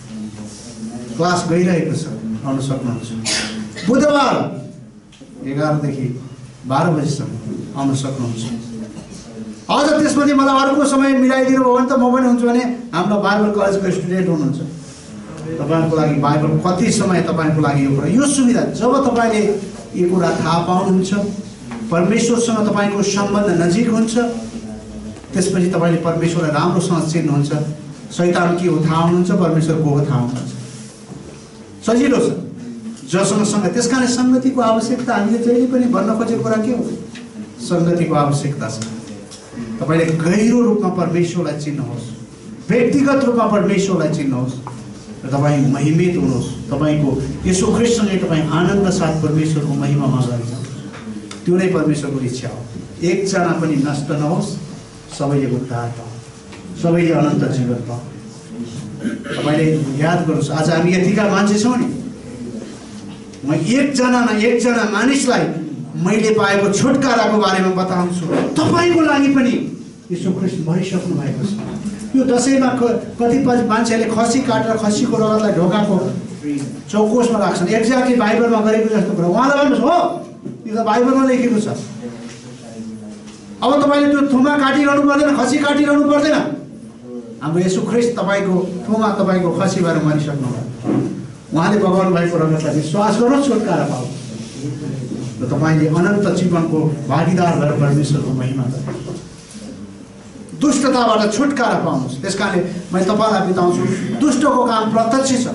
क्लास गइरहेको छ, आउन सक्नुहुन्छ। बुधबार एघारदेखि बाह्र बजीसम्म आउन सक्नुहुन्छ। अझ त्यसपछि मलाई अर्को समय मिलाइदिनु भयो भने त म पनि हुन्छु भने हाम्रो बाइबल कलेजको स्टुडेन्ट हुनुहुन्छ, तपाईँहरूको लागि बाइबल कति समय तपाईँको लागि यो कुरा, यो सुविधा जब तपाईँले यो कुरा थाहा पाउनुहुन्छ, परमेश्वरसँग तपाईँको सम्बन्ध नजिक हुन्छ, त्यसपछि तपाईँले परमेश्वरलाई राम्रोसँग चिन्नुहुन्छ, शैतान के हो थाहा हुनुहुन्छ, परमेश्वर को हो थाहा हुनुहुन्छ। सजिलो छ जसँग सँग। त्यस कारण सङ्गतिको आवश्यकता, हामीले जहिले पनि भन्न खोजेको कुरा के हो, सङ्गतिको आवश्यकता छ। तपाईँले गहिरो रूपमा परमेश्वरलाई चिन्नुहोस्, व्यक्तिगत रूपमा परमेश्वरलाई चिन्नुहोस् र तपाईँ महिमित हुनुहोस्। तपाईँको यसो ख्रीष्टसँगै तपाईँ आनन्द साथ परमेश्वरको महिमामा गर्नुहुन्छ, त्यो नै परमेश्वरको इच्छा हो। एकजना पनि नष्ट नहोस्, सबैले उद्धार पाऊ, सबैले अनन्त जीवन पाऊ। तपाईँले याद गर्नुहोस्, आज हामी यतिका मान्छे छौँ नि, म एकजना न एकजना मानिसलाई मैले पाएको छुटकाराको बारेमा बताउँछु। तपाईँको लागि पनि यसो ख्रीष्ट मरिसक्नु भएको छ। यो दसैँमा कतिपय मान्छेहरूले खसी काटेर खसीको रगतलाई ढोकाको चौकोसमा राख्छन्, एक्ज्याक्टली बाइबलमा गरेको जस्तो कुरा। उहाँलाई भन्नुहोस् हो, यो त बाइबलमा लेखेको छ। अब तपाईँले त्यो थुमा काटिरहनु पर्दैन, खसी काटिरहनु पर्दैन। हाम्रो यसो ख्रीष्ट तपाईँको थुमा, तपाईँको खसी भएर मरिसक्नु भयो। उहाँले बगाउनु भएको रगतलाई विश्वास गर्नुहोस्, छुटकारा पाऊ र तपाईँले अनन्त जीवनको भागीदार भएर परमेश्वरको महिमा गर्नुहोस्, दुष्टताबाट छुटकारा पाउनुहोस्। त्यस कारणले मैले तपाईँलाई बिताउँछु, दुष्टको काम प्रत्यक्ष छ।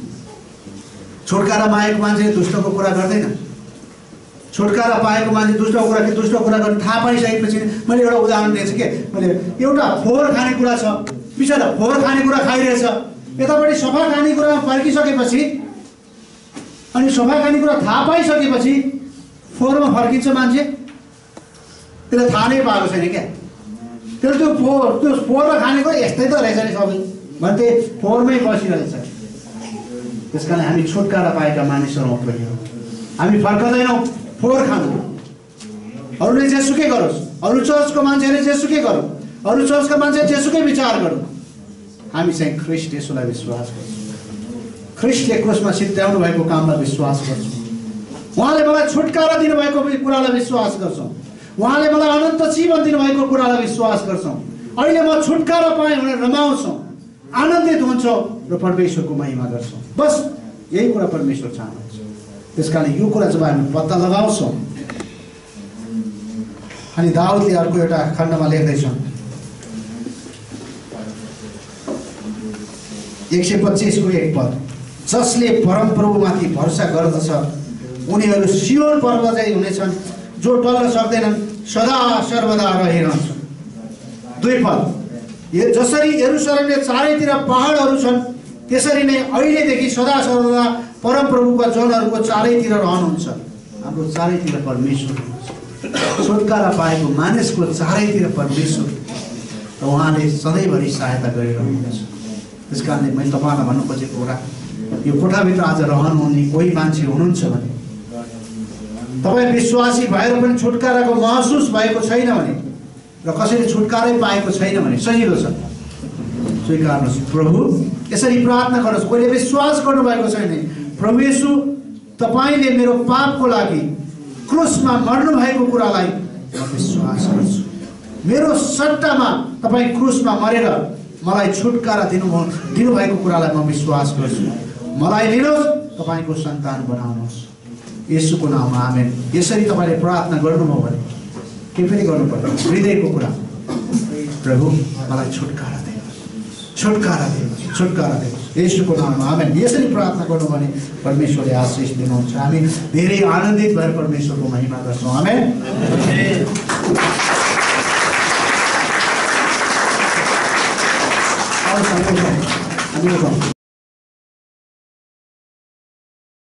छुटकारा पाएको मान्छेले दुष्टको कुरा गर्दैन। छुटकारा पाएको मान्छे दुष्टको कुरा के दुष्टको कुरा गर्ने थाहा पाइसकेपछि, मैले एउटा उदाहरण दिएछु के, मैले एउटा फोहोर खानेकुरा छ, बिचरा फोहोर खानेकुरा खाइरहेछ, यतापट्टि सफा खानेकुरामा फर्किसकेपछि, अनि सफा खानेकुरा थाहा पाइसकेपछि फोहोरमा फर्किन्छ मान्छे, त्यसलाई थाहा नै पाएको छैन क्या। त्यसले त्यो फोहोर त्यो फोहोरमा खानेकुरा यस्तै त रहेछ नि सबै भन्थे फोहोरमै बसिरहेछ। त्यस कारण हामी छुटकारा पाएका मानिसहरू पनि हो, हामी फर्कदैनौँ फोहोर खानु। अरूले जेसुकै गरोस्, अरू चर्चको मान्छेहरूले जेसुकै गरौँ, अरू चर्चका मान्छेले जेसुकै विचार गरौँ, हामी चाहिँ ख्रीष्ट यसोलाई विश्वास गर्छौँ, ख्रीष्टले क्रुसमा सिद्ध्याउनु भएको कामलाई विश्वास गर्छौँ, उहाँले मलाई छुटकारा दिनुभएको कुरालाई विश्वास गर्छौँ, उहाँले मलाई अनन्त जीवन दिनुभएको कुरालाई विश्वास गर्छौँ। अहिले म छुटकारा पाएँ भनेर रमाउँछौँ, आनन्दित हुन्छौँ र परमेश्वरको महिमा गर्छौँ। बस यही कुरा परमेश्वर चाहनुहुन्छ। त्यस कारण यो कुरा जब हामी पत्ता लगाउँछौँ, अनि दाउदले अर्को एउटा खण्डमा लेख्दैछन्, एक सय पच्चिसको एक पद, जसले परमप्रभुमाथि भरोसा गर्दछ उनीहरू सियोन पर्वत चाहिँ हुनेछन्, जो टल्न सक्दैनन्, सदा सर्वदा रहिरहन्छन्। दुई पद, जसरी यरुशलेमले चारैतिर पहाडहरू छन्, त्यसरी नै अहिलेदेखि सदा सर्वदा परमप्रभुका जनहरूको चारैतिर रहनुहुन्छ। हाम्रो चारैतिर परमेश्वर हुनुहुन्छ, छुटकारा पाएको मानिसको चारैतिर परमेश्वर र उहाँले सधैँभरि सहायता गरिरहनुहुन्छ। त्यस कारणले मैले तपाईँलाई भन्नु खोजेको कुरा, यो कोठाभित्र आज रहनुहुने कोही मान्छे हुनुहुन्छ भने, तपाईँ विश्वासी भएर पनि छुटकाराको महसुस भएको छैन भने र कसैले छुटकारै पाएको छैन भने सजिलो छ, स्वीकार्नुहोस्। प्रभु यसरी प्रार्थना गर्नुहोस्, कोहीले विश्वास गर्नुभएको छैन, प्रभु येशू तपाईँले मेरो पापको लागि क्रुसमा मर्नु भएको कुरालाई म विश्वास गर्छु, मेरो सट्टामा तपाईँ क्रुसमा मरेर मलाई छुटकारा दिनुभयो दिनुभएको कुरालाई म विश्वास गर्छु। मलाई लिनुहोस्, तपाईँको सन्तान बनाउनुहोस्, येशूको नाममा आमेन। यसरी तपाईँले प्रार्थना गर्नुभयो भने के पनि गर्नु पर्दैन हृदयको कुरा प्रभु मलाई छुटकारा दे छुटकारा दे छुटकारा दे येशूको नाममा आमेन यसरी प्रार्थना गर्नु भने परमेश्वरले आशीष दिनुहुन्छ हामी धेरै आनन्दित भएर परमेश्वरको महिमा गर्छौँ आमेन आमेन